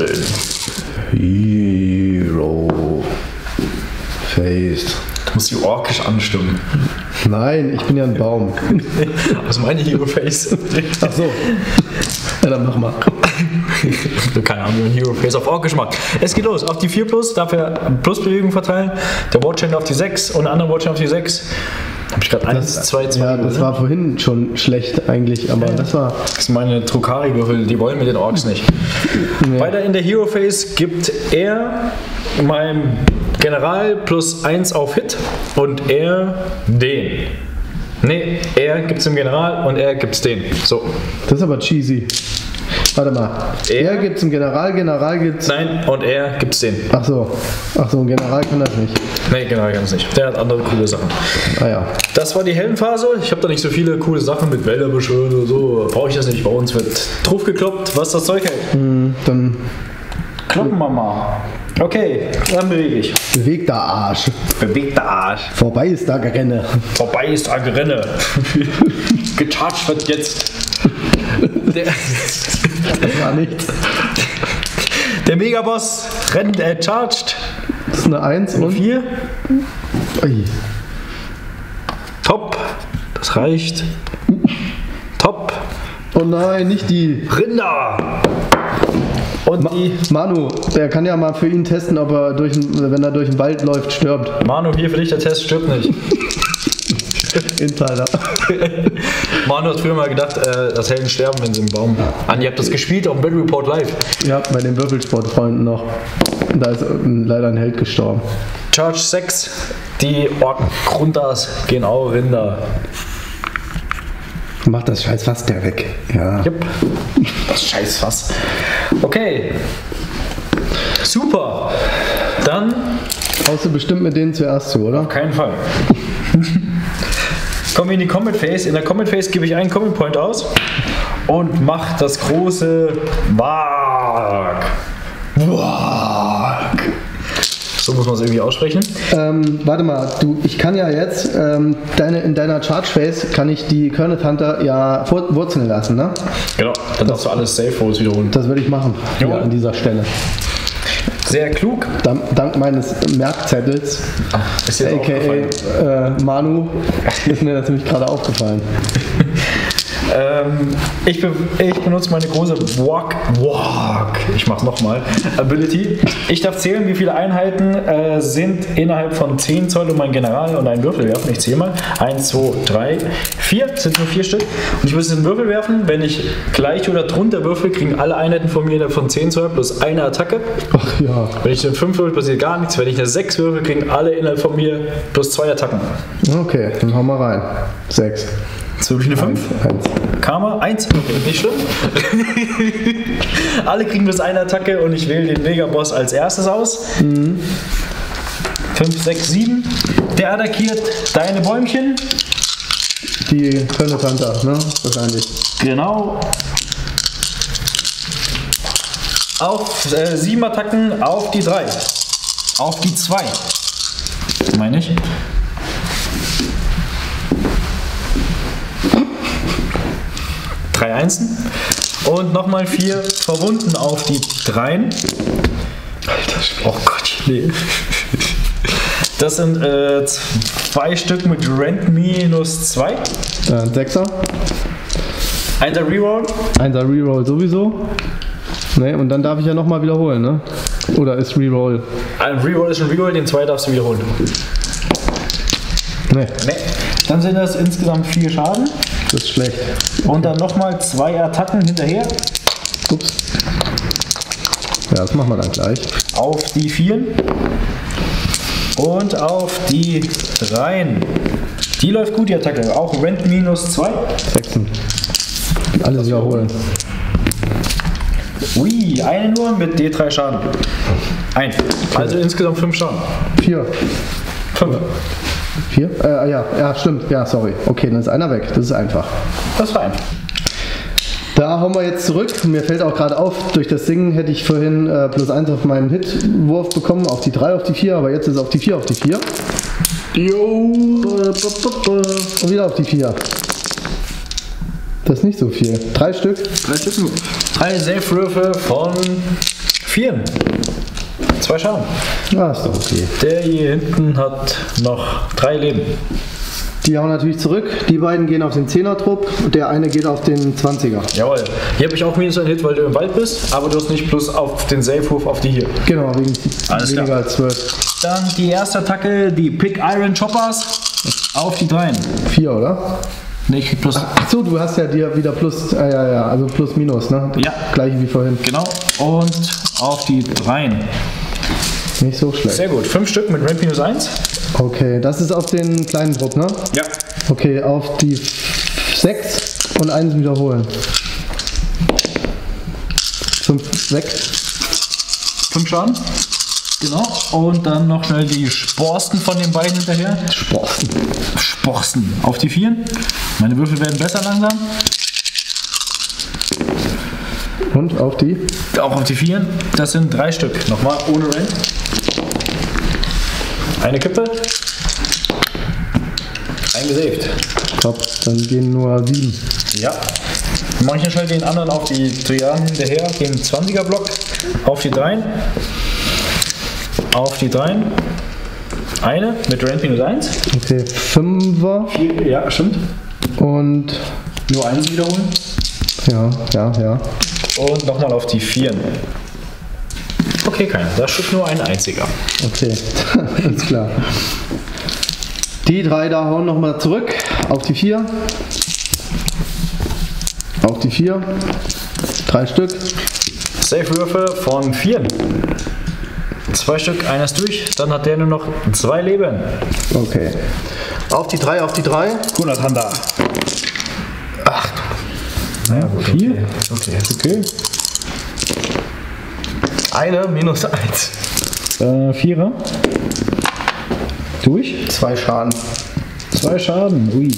Hero Faced. Du musst die orkisch anstimmen. Nein, ich bin ja ein Baum. Was meine Hero Face? Ach so. Ja, dann mach mal. Keine Ahnung, wie man Hero Face auf orkisch macht. Es geht los. Auf die 4+, darf er Plusbewegung verteilen. Der Warchander auf die 6 und der andere Warchander auf die 6. Hab ich gerade 1, 2, 2. Ja, das war vorhin schon schlecht eigentlich, aber das war. Das sind meine Trukari-Würfel, die wollen mit den Orks nicht. Nee. Weiter in der Hero Phase gibt er meinem General +1 auf Hit und er den. Ne, er gibt's dem General und er gibt's den. So. Das ist aber cheesy. Warte mal. Er gibt's dem General gibt's. Nein, und er gibt's den. Ach so, ein General kann das nicht. Nee, General kann das nicht. Der hat andere coole Sachen. Ah ja. Das war die Heldenphase. Ich habe da nicht so viele coole Sachen mit Wälder beschwören oder so. Brauche ich das nicht. Bei uns wird drauf gekloppt, was das Zeug hält. Dann kloppen wir mal. Okay, dann bewege ich. Bewegter Arsch. Bewegter Arsch. Vorbei ist da Gerenne. Vorbei ist da Gerenne. Gecharged wird jetzt. Das war nichts. Der Megaboss rennt, charged. Das ist eine 1 und 4. Ui. Top. Das reicht. Top. Oh nein, nicht die. Rinder. Und die... Manu, der kann ja mal für ihn testen, ob er, wenn er durch den Wald läuft, stirbt. Manu, hier für dich, der Test stirbt nicht. Insider. Manu hat früher mal gedacht, dass Helden sterben, wenn sie im Baum... Andi, ihr habt das gespielt auf dem Battle Report Live. Ja, bei den Würfelsportfreunden noch. Da ist leider ein Held gestorben. Charge 6. Die Ork-Gruntas gehen auch Rinder. Mach das Scheißfass der weg. Ja. Yep. Das Scheißfass. Okay. Super. Dann... Haust du bestimmt mit denen zuerst zu, oder? Auf keinen Fall. Kommen wir in die Comment Phase. In der Comment Phase gebe ich einen Comment Point aus und mache das große Wag. Wag. So muss man es irgendwie aussprechen. Warte mal, ich kann ja jetzt in deiner Charge Phase kann ich die Curnet Hunter ja wurzeln lassen, ne? Genau, dann darfst du alles Safe Rolls wiederholen. Das würde ich machen, hier an dieser Stelle. Sehr klug. Dank meines Merkzettels, ist jetzt a.k.a. Manu, ist mir das nämlich gerade aufgefallen. Ich benutze meine große Walk, ich mach's nochmal, Ability. Ich darf zählen, wie viele Einheiten sind innerhalb von 10 Zoll um ein General und einen Würfel werfen. Ich zähle mal. 1, 2, 3, 4. Sind nur 4 Stück. Und ich muss den Würfel werfen. Wenn ich gleich oder drunter würfel, kriegen alle Einheiten von mir innerhalb von 10 Zoll plus eine Attacke. Ach ja. Wenn ich eine 5 würfel, passiert gar nichts. Wenn ich eine 6 würfel, kriegen alle innerhalb von mir plus 2 Attacken. Okay, dann hauen wir rein. 6. Das ist wirklich eine 5. 1. Karma, 1. Nicht schlimm. Alle kriegen bis eine Attacke und ich wähle den Megaboss als erstes aus. 5, 6, 7. Der attackiert deine Bäumchen. Die Curnet Hunter, ne? Wahrscheinlich. Genau. Auf 7 Attacken auf die 3. Auf die 2. Meine ich. Drei Einsen und nochmal 4 verwunden auf die 3. Alter Schwede. Oh Gott, nee. Das sind 2 Stück mit Rent minus 2. Ein 6er. 1er Reroll. 1er Reroll sowieso. Ne, und dann darf ich ja nochmal wiederholen, ne? Oder ist Reroll? Ein Reroll ist ein Reroll, den 2 darfst du wiederholen. Ne. Nee. Dann sind das insgesamt 4 Schaden. Das ist schlecht. Und dann nochmal 2 Attacken hinterher. Ups. Ja, das machen wir dann gleich. Auf die 4. Und auf die 3. Die läuft gut, die Attacke. Auch Rent minus 2. 6. Alles wiederholen. Ui, eine nur mit D3 Schaden. 1. Also insgesamt 5 Schaden. 4. 5. 4? Ja, stimmt. Ja, sorry. Okay, dann ist einer weg. Das ist einfach. Das war einfach. Da hauen wir jetzt zurück. Mir fällt auch gerade auf, durch das Singen hätte ich vorhin +1 auf meinen Hitwurf bekommen, auf die 3, auf die 4, aber jetzt ist es auf die 4, auf die 4. Jo. Und wieder auf die 4. Das ist nicht so viel. 3 Stück. 3 Stück nur. 3 Safe-Würfe von 4. 2 Schaden. Ja, ist doch okay. Der hier hinten hat noch 3 Leben. Die hauen natürlich zurück. Die beiden gehen auf den 10er-Trupp. Der eine geht auf den 20er. Jawohl. Hier habe ich auch minus einen Hit, weil du im Wald bist, aber du hast nicht plus auf den Safe-Wurf auf die hier. Genau, wegen Alles weniger klar. als 12. Dann die erste Attacke, die Pick Iron Choppers auf die 3. 4, oder? Ne, ich krieg plus. Achso, du hast ja dir wieder plus, ja, also plus minus, ne? Ja. Gleiche wie vorhin. Genau. Und auf die 3. Nicht so schlecht. Sehr gut. 5 Stück mit Ramp minus 1. Okay, das ist auf den kleinen Druck, ne? Ja. Okay, auf die 6 und 1 wiederholen. 5 weg. 5 Schaden. Genau. Und dann noch schnell die Sporsten von den beiden hinterher. Sporsten. Auf die 4. Meine Würfel werden besser langsam. Und auf die? Auch auf die 4. Das sind 3 Stück. Nochmal ohne Rent. Eine Kippe. Eingesaved. Top, dann gehen nur 7. Ja. Dann mache ich schnell den anderen auf die Triaden hinterher, den 20er Block. Auf die 3. Auf die 3. Eine mit Rank -1. Okay, 5er. 4, ja, stimmt. Und Nur 1 wiederholen. ja. Und nochmal auf die 4. Okay, keiner. Da steht nur ein einziger. Okay, alles klar. Die 3 da hauen nochmal zurück auf die 4. Auf die 4. 3 Stück. Safe-Würfe von 4. 2 Stück, einer ist durch. Dann hat der nur noch 2 Leben. Okay. Auf die 3, auf die 3. Kunert Handa. 8. Naja, gut. 4. Okay. Eine minus 1. 4er. Durch. 2 Schaden. 2 Schaden. Ui.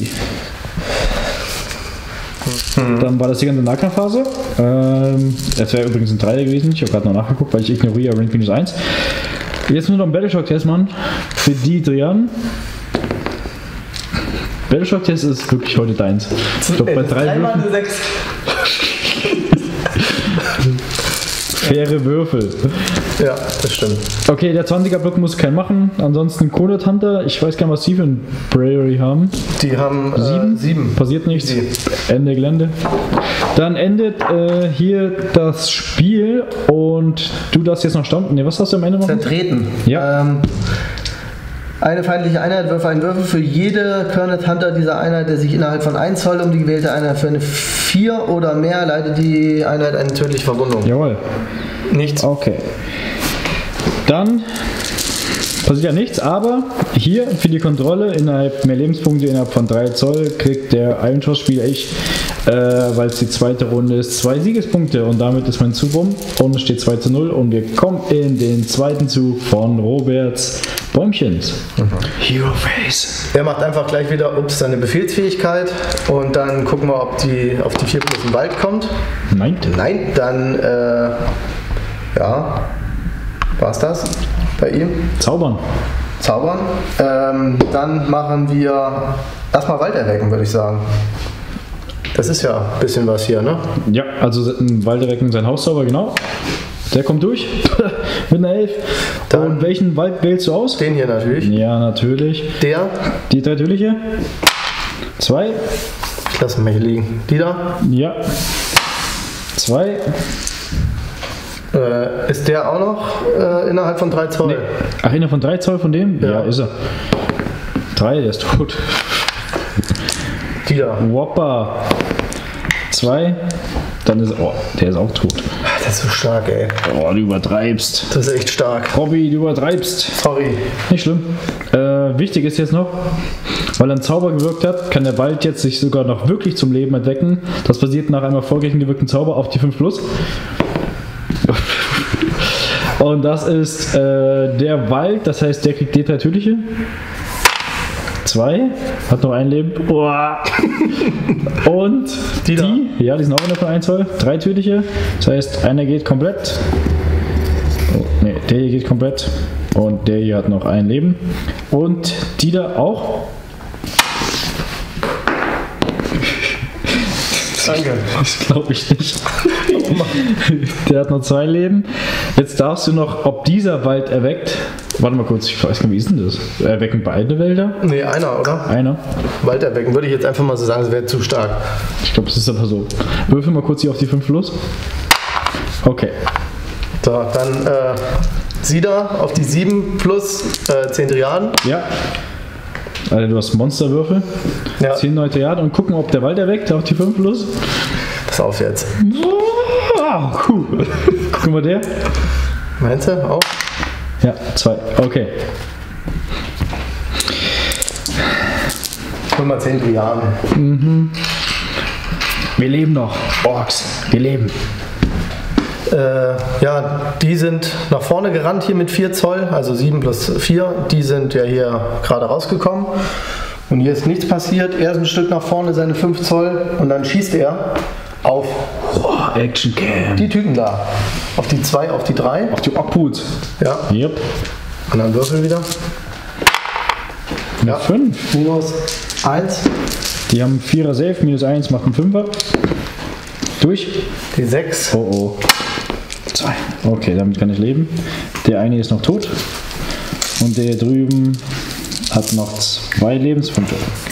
Dann war das die ganze Nahkampfphase. Es wäre übrigens ein 3 gewesen. Ich habe gerade noch nachgeguckt, weil ich ignoriere Rank -1. Jetzt nur noch ein Battleshock-Test, Mann. Für die Drian. Battleshock-Test ist wirklich heute deins. Ich glaube, bei 3 Würfen. 6. Faire Würfel. Ja, das stimmt. Okay, der 20er-Block muss keinen machen. Ansonsten Kunert Hunter. Ich weiß gar nicht, was sie für ein Bravery haben. Die haben 7. Passiert nichts. 7. Ende Gelände. Dann endet hier das Spiel und du darfst jetzt noch stampfen. Ne, was hast du am Ende machen? Zertreten. Ja. Eine feindliche Einheit wirft einen Würfel für jede Kernet Hunter dieser Einheit, der sich innerhalb von 1 Zoll um die gewählte Einheit für eine 4 oder mehr leitet die Einheit eine tödliche Verwundung. Jawohl. Nichts. Okay. Dann passiert ja nichts, aber hier für die Kontrolle innerhalb mehr Lebenspunkte innerhalb von 3 Zoll kriegt der Iron-Shot-Spieler weil es die zweite Runde ist, 2 Siegespunkte und damit ist mein Zug rum und es steht 2:0 und wir kommen in den zweiten Zug von Roberts Bäumchens. Hero Face. Er macht einfach gleich wieder seine Befehlsfähigkeit und dann gucken wir, ob die auf die 4 plus im Wald kommt. Nein. Nein, dann war's das bei ihm. Zaubern. Dann machen wir erstmal Wald erwecken, würde ich sagen. Das ist ja ein bisschen was hier, ne? Ja, also Walderwecken sein Hauszauber, genau. Der kommt durch mit einer 11. Dann und welchen Wald wählst du aus? Den hier natürlich. Ja, natürlich. Der. Die 3 tödliche. 2. Ich lasse mal hier liegen. Die da. Ja. 2. Ist der auch noch innerhalb von 3 Zoll? Nee. Ach, innerhalb von 3 Zoll von dem? Ja, ist er. 3, der ist tot. Die da. Whopper. 2. Dann ist der ist auch tot. Das ist so stark, ey. Oh, du übertreibst. Das ist echt stark. Hobby, du übertreibst. Sorry. Nicht schlimm. Wichtig ist jetzt noch, weil ein Zauber gewirkt hat, kann der Wald jetzt sich sogar noch wirklich zum Leben erwecken. Das passiert nach einem erfolgreichen gewirkten Zauber auf die 5 plus. Und das ist der Wald, das heißt, der kriegt D3 tödliche. 2, hat noch ein Leben. Boah. Und die ja, die sind auch innerhalb von 1 Zoll. 3 tödliche. Das heißt, einer geht komplett. Oh, ne, der hier geht komplett. Und der hier hat noch ein Leben. Und die da auch. Danke. Das glaube ich nicht. Der hat noch 2 Leben. Jetzt darfst du noch, ob dieser Wald erweckt. Warte mal kurz, ich weiß gar nicht, wie ist denn das? Erwecken beide Wälder? Nee, einer, oder? Einer. Wald erwecken, würde ich jetzt einfach mal so sagen, das wäre zu stark. Ich glaube, es ist aber so. Würfel mal kurz hier auf die 5 los. Okay. So, dann sie da auf die 7 plus 10 Triaden. Ja. Also du hast Monsterwürfel. Ja. 10 neue Triaden und gucken, ob der Wald erweckt auf die 5 plus. Pass auf jetzt. Wow, cool. Guck mal der. Meinst du auch? Ja, 2. Okay. Hol mal 10 Triaden. Mhm. Wir leben noch. Orks, wir leben. Ja, die sind nach vorne gerannt hier mit 4 Zoll, also 7 plus 4. Die sind ja hier gerade rausgekommen. Und hier ist nichts passiert. Er ist ein Stück nach vorne, seine 5 Zoll. Und dann schießt er auf Action Cam. die Typen da. Auf die 2, auf die 3. Auf die Obhut. Ja. Yep. Und dann Würfel wieder. Ja. 5. Minus 1. Die haben 4er Safe, minus 1 macht einen 5er. Durch. Die 6. Oh oh. 2. Okay, damit kann ich leben. Der eine ist noch tot. Und der hier drüben hat noch 2 Lebenspunkte.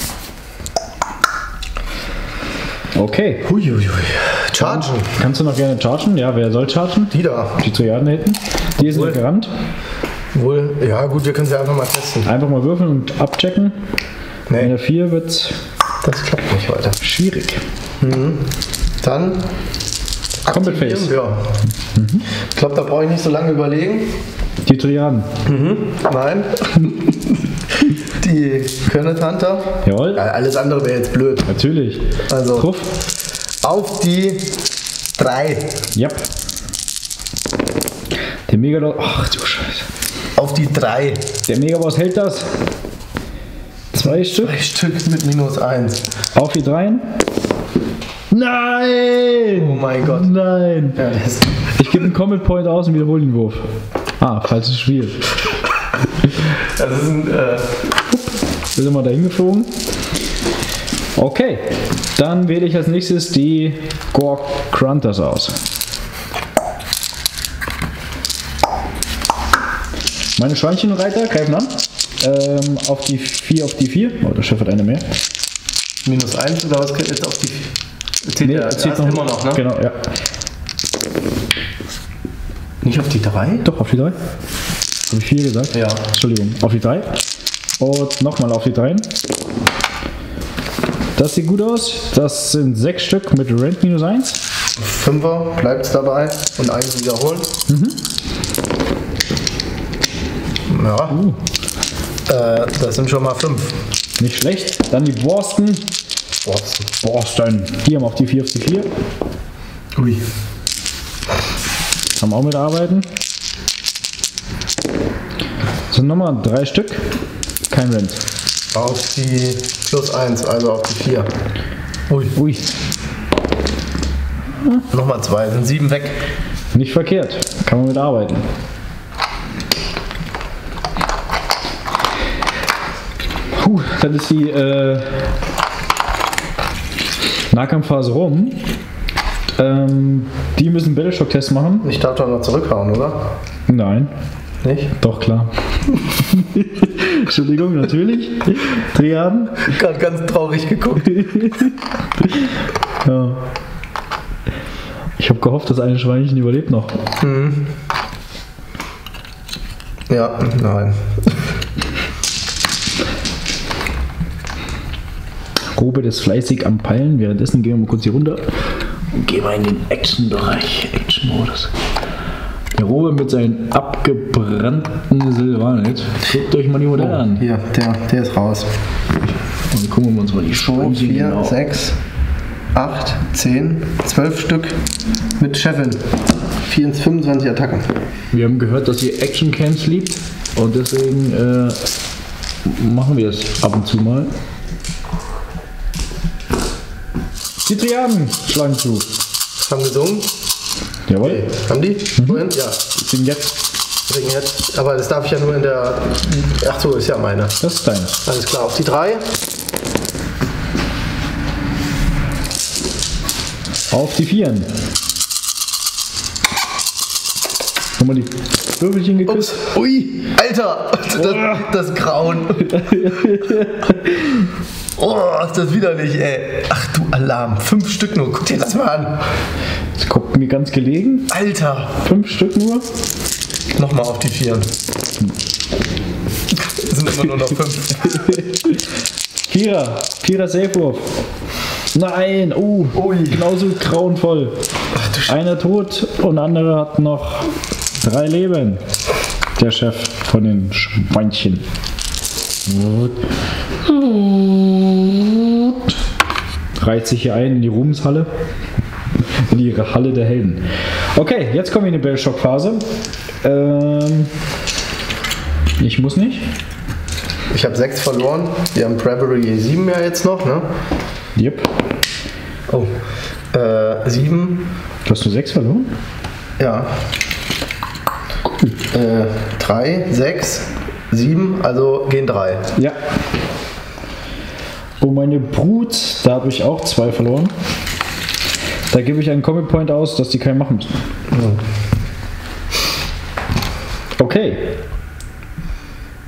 Okay. Huiuiui. Chargen. Kannst du noch gerne chargen? Ja, wer soll chargen? Die da. Die Triaden hinten. Die sind gerannt. Wohl, ja gut, wir können sie einfach mal testen. Einfach mal würfeln und abchecken. Nee. In der 4 wird Das klappt nicht heute. schwierig. Dann Combat Phase. aktivieren wir. Ich glaube, da brauche ich nicht so lange überlegen. Die Triaden. Nein. Die Körnet Hunter. Jawohl. Ja, alles andere wäre jetzt blöd. Natürlich. Also Truff. auf die 3. Ja. Der Megaboss. Ach du Scheiße. Auf die 3. Der Megaboss hält das. 2 Stück. 2 Stück mit -1. Auf die 3. Nein! Oh mein Gott. Nein! Ja, das Ich gebe einen Comment Point aus und wiederhole den Wurf. Ah, falsches Spiel. ist ein. Wir sind mal dahin geflogen. Okay, dann wähle ich als nächstes die Gork Grunters aus. Meine Schweinchenreiter greifen an. Auf die 4, auf die 4. Oh, der Chef hat eine mehr. -1 oder was geht jetzt auf die. Zählt Nee, der zählt erste noch immer noch, ne? Genau, ja. Nicht auf die 3? Doch, auf die 3. Habe ich 4 gesagt? Ja. Entschuldigung, auf die 3. Und nochmal auf die 3. Das sieht gut aus. Das sind 6 Stück mit Rent -1. 5er, bleibt's dabei und 1 wiederholen. Ja. Das sind schon mal 5. Nicht schlecht. Dann die Borsten. Borsten. Die haben auf die 4 auf die 4. Ui. Haben auch mitarbeiten. Das sind nochmal 3 Stück. Kein Rent. Auf die +1, also auf die 4. Ui. Ui, Nochmal 2, sind 7 weg. nicht verkehrt. Kann man mitarbeiten. Puh, dann ist die Nahkampfphase rum. Die müssen Battleshock-Test machen. Ich darf doch noch zurückhauen, oder? Nein, Nicht? doch klar. Entschuldigung, natürlich. Triaden. Gerade ganz traurig geguckt. Ja. Ich habe gehofft, dass eine Schweinchen überlebt noch. Ja, nein. Robert ist fleißig am Peilen. Währenddessen gehen wir mal kurz hier runter und gehen wir in den Action-Bereich, Action-Modus. Der Robert mit seinen abgebrannten Silvanet. Guckt euch mal die Modelle an. Hier, der ist raus. Und dann gucken wir uns mal die 2, Schweinchen 4, genau. 6, 8, 10, 12 Stück mit Chefin. 25 Attacken. Wir haben gehört, dass ihr Action-Camps liebt und deswegen machen wir es ab und zu mal. Die Triaden schlagen zu. Haben gesungen? Jawohl. Haben die? Vorhin? Ja. Sind jetzt. Deswegen jetzt. Aber das darf ich ja nur in der. Ach so, ist ja meine. Das ist deine. Alles klar, auf die 3. Auf die 4. Haben wir die Würfelchen geküsst? Ups. Ui, Alter! Das Grauen. Oh, ist das widerlich, ey. Ach du Alarm. 5 Stück nur. Guck dir das mal an. Das kommt mir ganz gelegen. Alter. 5 Stück nur. Nochmal auf die 4. Sind immer nur noch 5. Vierer Safe-Wurf. Nein, Ui. genauso grauenvoll. Einer tot und der andere hat noch 3 Leben. Der Chef von den Schweinchen. Reiht sich hier ein in die Ruhmeshalle. In die Halle der Helden. Okay, jetzt kommen wir in die Battleshock-Phase. Ich muss nicht. Ich habe 6 verloren. Wir haben Bravery 7 ja jetzt noch, ne? Yep. Oh. 7. Du hast nur 6 verloren? Ja. 3, 6, 7, also gehen 3. Ja. Und meine Brut, da habe ich auch 2 verloren. Da gebe ich einen Comic Point aus, dass die keinen machen müssen. Okay.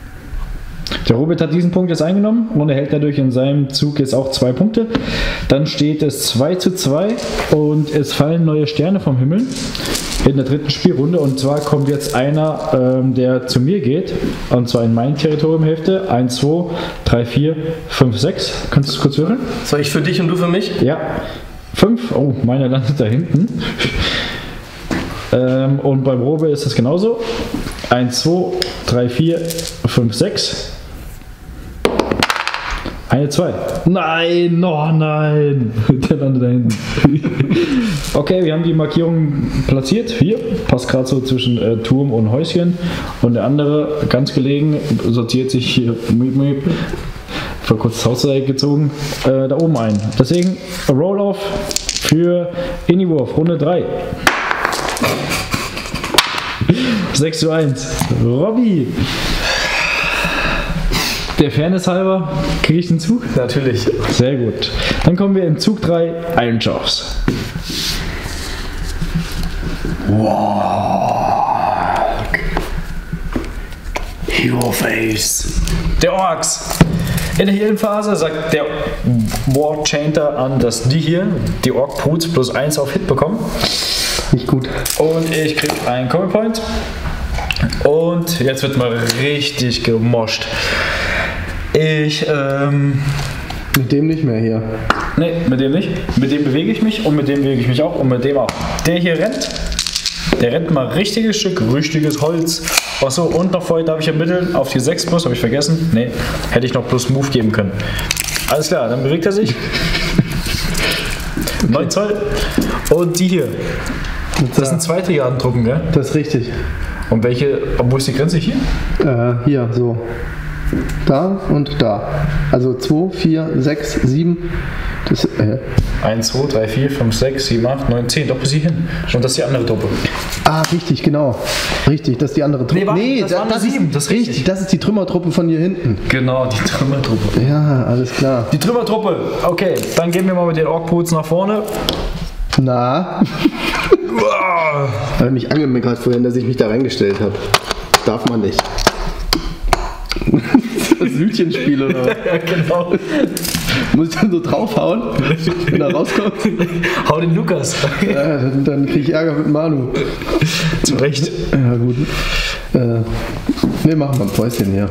Der Robert hat diesen Punkt jetzt eingenommen und erhält dadurch in seinem Zug jetzt auch 2 Punkte. Dann steht es 2:2 und es fallen neue Sterne vom Himmel in der 3. Spielrunde. Und zwar kommt jetzt einer, der zu mir geht, und zwar in mein Territoriumhälfte. 1, 2, 3, 4, 5, 6. Kannst du es kurz würfeln? Soll ich für dich und du für mich? Ja. 5. Oh, meiner landet da hinten. Und beim Robert ist das genauso. 1, 2, 3, 4, 5, 6. Eine 2. Nein, oh nein. Der landet da hinten. Okay, wir haben die Markierung platziert. Hier, passt gerade so zwischen Turm und Häuschen. Und der andere, ganz gelegen, sortiert sich hier, vor kurz das Haus gezogen, da oben ein. Deswegen Roll-Off für Iniwurf, Runde 3. 6:1. Robby. Der Fairness halber kriege ich den Zug? Natürlich. Sehr gut. Dann kommen wir in Zug 3, Iron Jaws. Wow. Hero Face. Der Orks. In der Healing-Phase sagt der War Chanter an, dass die Ork Pools +1 auf Hit bekommen. Nicht gut. Und ich krieg einen Combat Point. Und jetzt wird mal richtig gemoscht. Mit dem nicht mehr hier. Ne, mit dem nicht. Mit dem bewege ich mich und mit dem bewege ich mich auch und mit dem auch. Der hier rennt. Der rennt mal richtiges Stück, richtiges Holz. Achso, und noch vorher darf ich ermitteln auf die 6 plus, habe ich vergessen. Ne, hätte ich noch plus Move geben können. Alles klar, dann bewegt er sich. 9 Zoll. Und die hier. Das sind 2 Triadendrucken, gell? Das ist richtig. Und welche, wo ist die Grenze hier? Hier, so. Da und da. Also 2, 4, 6, 7. Das, 1, 2, 3, 4, 5, 6, 7, 8, 9, 10. Doch bis hierhin. Und das ist die andere Truppe. Ah, richtig, genau. Richtig, das ist die andere Truppe. Nee, das waren 7. Das ist richtig. Das ist die Trümmertruppe von hier hinten. Genau, die Trümmertruppe. Ja, alles klar. Die Trümmertruppe. Okay, dann gehen wir mal mit den Ork-Boots nach vorne. Na. Hat mich angemeckert vorhin, dass ich mich da reingestellt habe. Darf man nicht. Das Hütchenspiel oder was? Ja, genau. Muss ich dann so draufhauen, wenn er rauskommt? Hau den Lukas. Ja, dann kriege ich Ärger mit Manu. Zu Recht. Ja, gut. Wir machen mal ein Päuschen hier.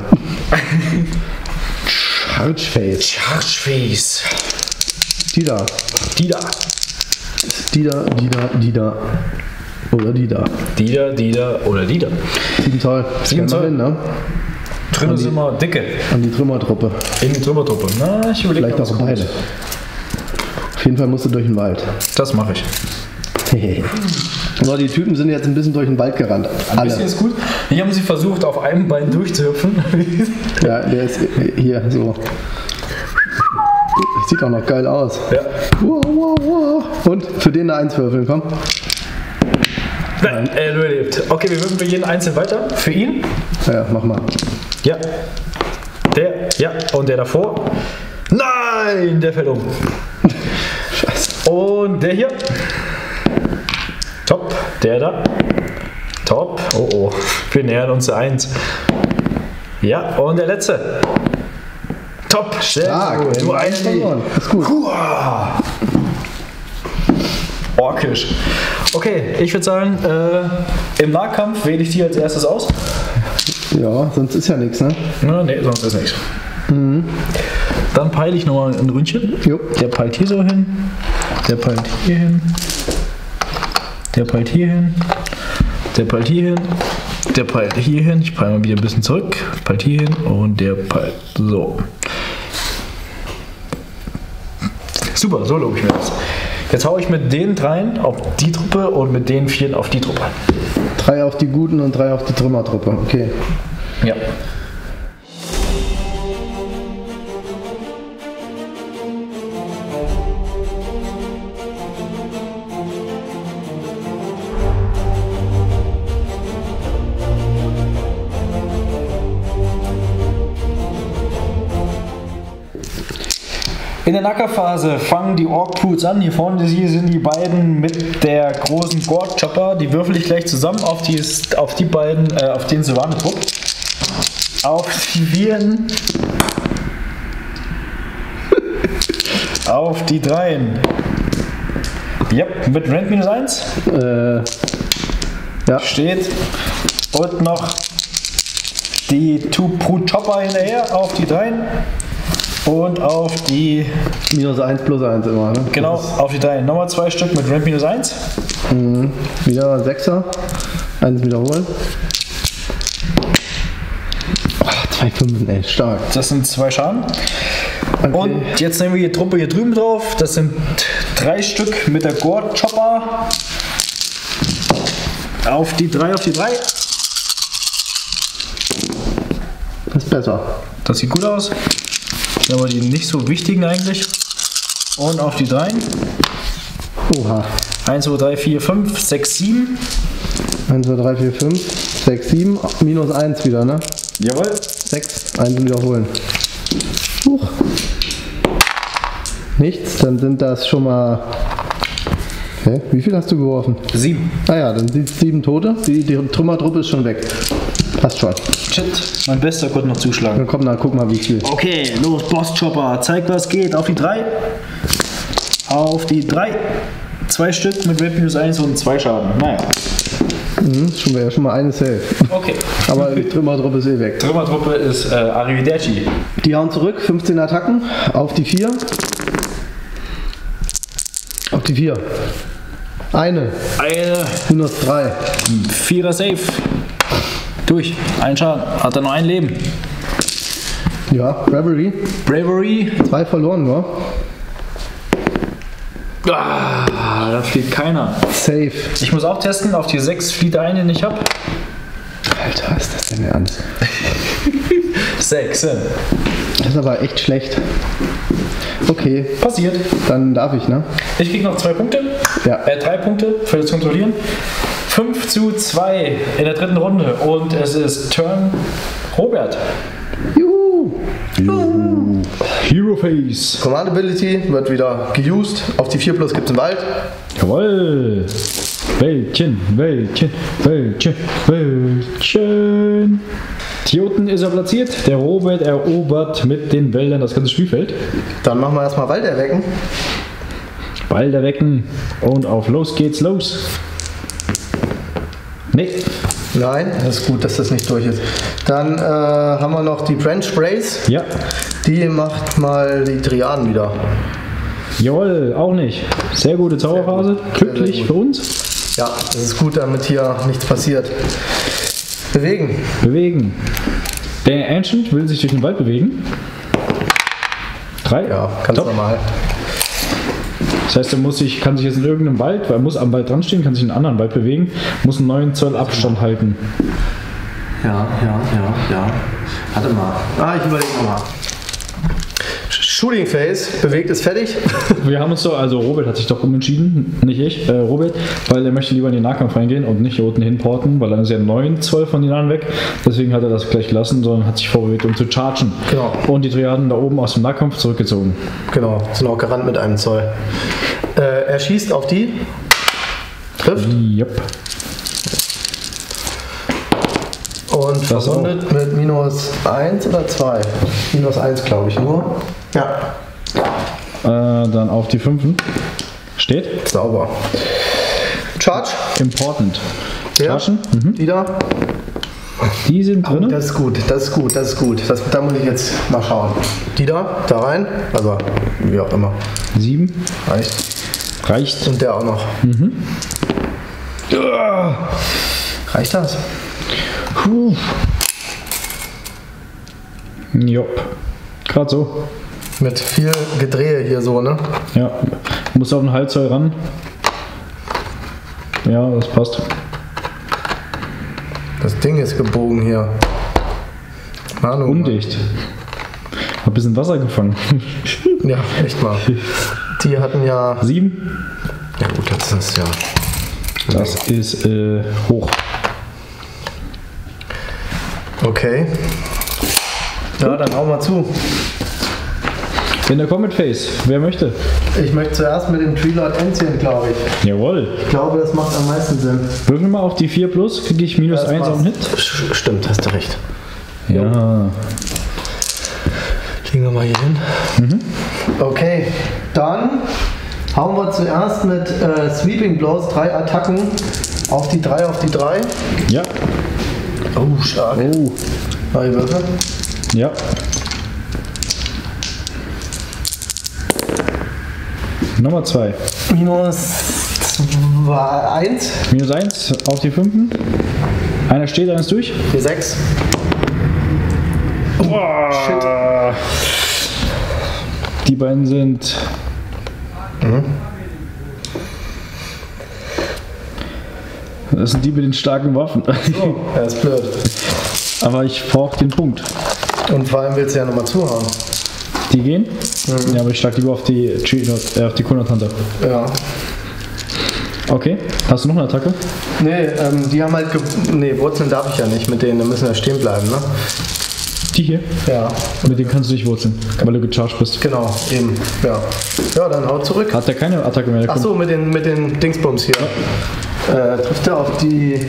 Chargeface. Chargeface. Die da. Die da. Die da, die da, die da. Oder die da. Die da, die da oder die da. 7 Zoll. 7 Zoll. Hin, ne? Drinnen sind wir dicke. An die Trümmertruppe. In die Trümmertruppe. Na, ich überlege Vielleicht auch beide. Auf jeden Fall musst du durch den Wald. Das mache ich. So, die Typen sind jetzt ein bisschen durch den Wald gerannt. Ein bisschen ist gut. Hier haben sie versucht, auf einem Bein durchzuhüpfen. Ja, der ist hier so. Sieht auch noch geil aus. Ja. Wow, wow, wow. Und für den eine 1 würfeln, komm. Nein, er überlebt. Okay, wir würfeln für jeden einzeln weiter. Für ihn. Ja, mach mal. Ja. Der, ja. Und der davor. Nein, der fällt um. Scheiße. Und der hier. Top. Der da. Top. Oh oh. Wir nähern uns der 1. Ja, und der letzte. Top. Stark. Du ein ist gut. Orkisch. Okay, ich würde sagen, im Nahkampf wähle ich die als erstes aus. Ja, sonst ist ja nichts, ne? Na, nee, sonst ist nichts. Dann peile ich nochmal ein Ründchen. Jo. Der peilt hier so hin. Der peilt hier hin. Der peilt hier hin. Der peilt hier hin. Der peilt hier hin. Ich peile mal wieder ein bisschen zurück. Peilt hier hin und der peilt so. Super, so lobe ich mir das. Jetzt haue ich mit den 3 auf die Truppe und mit den 4 auf die Truppe. 3 auf die Guten und 3 auf die Trümmertruppe. Okay. Ja. In der Nackerphase fangen die Ork-Pools an. Hier vorne sind die beiden mit der großen Gore-Chopper. Die würfel ich gleich zusammen auf die beiden, auf den Sylvaner-Trupp. Auf die Vieren. Auf die Dreien. Yep, mit Rent -1. Ja. Steht. Und noch die Two-Pro Chopper hinterher auf die Dreien. Und auf die. -1 plus 1 immer, ne? Genau, auf die Dreien. Nochmal 2 Stück mit Rent -1. Wieder 6er. Eins wiederholen. 2 Fünfen, ey, stark. Das sind 2 Schaden. Okay. Und jetzt nehmen wir die Truppe hier drüben drauf. Das sind 3 Stück mit der Gore Chopper. Auf die 3, auf die 3. Das ist besser. Das sieht gut aus. Hier haben wir die nicht so wichtigen eigentlich. Und auf die 3. Oha. 1, 2, 3, 4, 5, 6, 7. 1, 2, 3, 4, 5, 6, 7. -1 wieder, ne? Jawohl. 6. 1 wiederholen. Huch. Nichts, dann sind das schon mal. Okay. Wie viel hast du geworfen? 7. Ah ja, dann sind 7 Tote. Die Trümmertruppe ist schon weg. Passt schon. Shit, mein Bester konnte noch zuschlagen. Dann komm, dann guck mal, wie viel. Okay, los, Boss Chopper. Zeig, was geht. Auf die 3. Auf die 3. 2 Stück mit Red -1 und 2 Schaden. Naja. Wäre ja schon mal eine Safe. Okay. Aber die Trümmertruppe ist eh weg. Trümmertruppe ist Arrivederci. Die hauen zurück, 15 Attacken. Auf die 4. Auf die 4. Eine. -3. 4er Safe. Durch. Ein Schaden. Hat er noch ein Leben. Ja, Bravery. Bravery. 2 verloren nur. Ah, da fliegt keiner. Safe. Ich muss auch testen. Auf die 6 flieht der eine, den ich hab. Alter, ist das denn ernst? 6. Das ist aber echt schlecht. Okay. Passiert. Dann darf ich, ne? Ich krieg noch 2 Punkte. Ja. 3 Punkte für das Kontrollieren. 5:2 in der 3. Runde. Und es ist Turn Robert. Juhu. Hero Face. Command Ability wird wieder geused. Auf die 4 plus gibt es einen Wald. Jawohl. Wäldchen, Wäldchen, Wäldchen, Wäldchen. Tioten ist er platziert. Der Robert erobert mit den Wäldern das ganze Spielfeld. Dann machen wir erstmal Wald erwecken. Wald erwecken. Und auf los geht's los. Nee. Nein, das ist gut, dass das nicht durch ist. Dann haben wir noch die Branch Sprays. Ja. Die macht mal die Triaden wieder. Jawohl, auch nicht. Sehr gute Zauberphase. Sehr gut. Glücklich Sehr für uns. Ja, das ist gut, damit hier nichts passiert. Bewegen. Bewegen. Der Ancient will sich durch den Wald bewegen. 3. Ja, ganz Top. normal. Das heißt, er kann sich jetzt in irgendeinem Wald, weil er muss am Wald dran stehen, kann sich in einen anderen Wald bewegen, muss einen 9 Zoll Abstand halten. Ja. Warte mal. Ich überlege nochmal. Shooting Phase, bewegt ist fertig. Wir haben uns doch, also Robert hat sich doch umentschieden, nicht ich, Robert, weil er möchte lieber in den Nahkampf reingehen und nicht hier unten hinporten, weil dann ist ja 9 Zoll von den anderen weg. Deswegen hat er das gleich gelassen, sondern hat sich vorbewegt, um zu chargen. Genau. Und die Triaden da oben aus dem Nahkampf zurückgezogen. Genau, sind auch gerannt mit 1 Zoll. Er schießt auf die. Trifft. Yep. Und verwundet mit -1 oder 2? -1 glaube ich nur. Ja. Dann auf die 5. Steht. Sauber. Charge. Important. Der. Chargen. Die da. Die sind drin. Das ist gut, das ist gut, das ist gut. Da muss ich jetzt mal schauen. Die da rein. Also, wie auch immer. 7. Reicht. Und der auch noch. Reicht das? Jopp. Gerade so. Mit viel Gedrehe hier so, ne? Ja. Muss auf den Halszoll ran. Ja, das passt. Das Ding ist gebogen hier. Manu. Undicht. Hab ein bisschen Wasser gefangen. Ja, echt mal. Die hatten ja. 7. Ja gut, das ist ja. Das ist hoch. Okay. Ja, dann hau mal zu. In der Comet Phase. Wer möchte? Ich möchte zuerst mit dem Treelord Ancient, glaube ich. Jawohl. Ich glaube, das macht am meisten Sinn. Würfel mal auf die 4 plus, kriege ich -1 auf den Hit. Stimmt, hast du recht. Ja. Legen wir mal hier hin. Okay, dann hauen wir zuerst mit Sweeping Blows 3 Attacken auf die 3, auf die 3. Ja. Oh, stark. Oh. Neue Würfel. Ja. Nummer 2. Minus 1. Minus 1 auf die 5. Einer steht, eines durch. Die 6. Shit. Die beiden sind. Das sind die mit den starken Waffen. Oh, er ist blöd. Aber ich brauche den Punkt. Und vor allem willst du ja nochmal zuhauen. Die gehen? Ja, aber ich schlag lieber auf die Kunatante. Ja. Okay. Hast du noch eine Attacke? Nee, die haben halt. Nee, wurzeln darf ich ja nicht mit denen, da müssen ja stehen bleiben, ne? Die hier? Ja. Mit denen kannst du nicht wurzeln, weil du gecharged bist. Genau, eben. Ja. Ja, dann haut zurück. Hat der keine Attacke mehr? Achso, mit den Dingsbums hier. Trifft er auf die.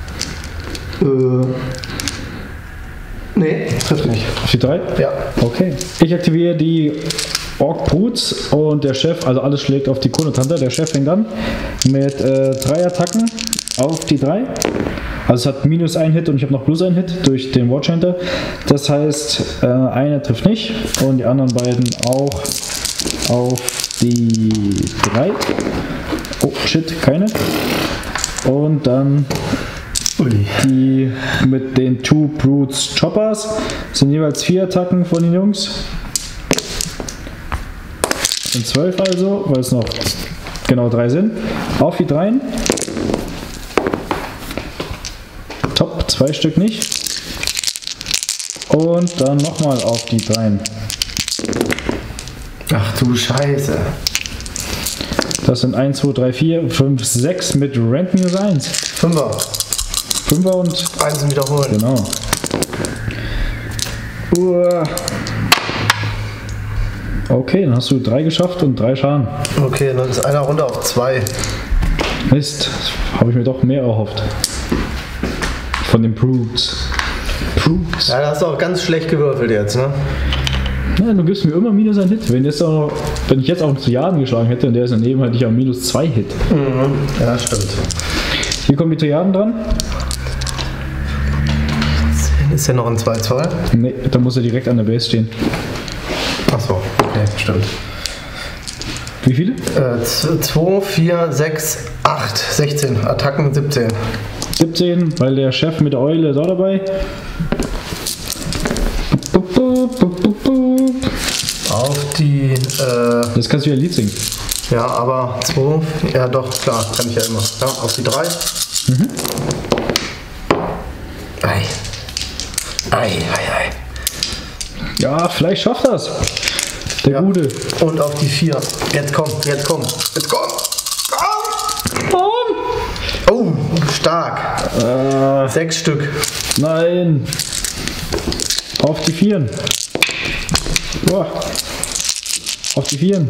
Nee, trifft nicht. Auf die 3? Ja. Okay. Ich aktiviere die Orc Brutes und der Chef, also alles schlägt auf die Kunatante. Der Chef fängt an mit 3 Attacken auf die 3. Also es hat minus 1 Hit und ich habe noch plus 1 Hit durch den Watchhunter. Das heißt, eine trifft nicht und die anderen beiden auch auf die 3. Oh shit, keine. Und dann die mit den 2 Brutes Choppers sind jeweils 4 Attacken von den Jungs. Sind 12 also, weil es noch genau 3 sind. Auf die 3. Top, 2 Stück nicht. Und dann nochmal auf die 3. Ach du Scheiße. Das sind 1, 2, 3, 4, 5, 6 mit Rent minus 1. 5er. 5er und 1 wiederholen. genau. Okay, dann hast du 3 geschafft und 3 Schaden. Okay, dann ist einer runter auf 2. Mist, habe ich mir doch mehr erhofft. Von den Brutes. Ja, da hast du auch ganz schlecht gewürfelt jetzt, ne? Ja, du gibst mir immer minus 1 Hit. Wenn ich jetzt auch einen Triaden geschlagen hätte und der ist daneben, hätte ich auch minus 2 Hit. Ja, stimmt. Hier kommen die Triaden dran. Ist ja noch ein 2-2? Ne, da muss er direkt an der Base stehen. Achso, okay, stimmt. Wie viele? 2, 4, 6, 8, 16. Attacken 17. 17, weil der Chef mit der Eule ist auch dabei. Auf die. Jetzt kannst du ja ein Lied singen. Ja, aber 2. Ja, doch, klar, kann ich ja immer. Ja, auf die 3. Ei. Ei, ei, ei. Ja, vielleicht schafft das. Der Gute. Und auf die 4. Jetzt komm, jetzt komm. Jetzt komm. Komm! Oh, stark. 6 Stück. Nein. Auf die 4. Boah. Auf die 4.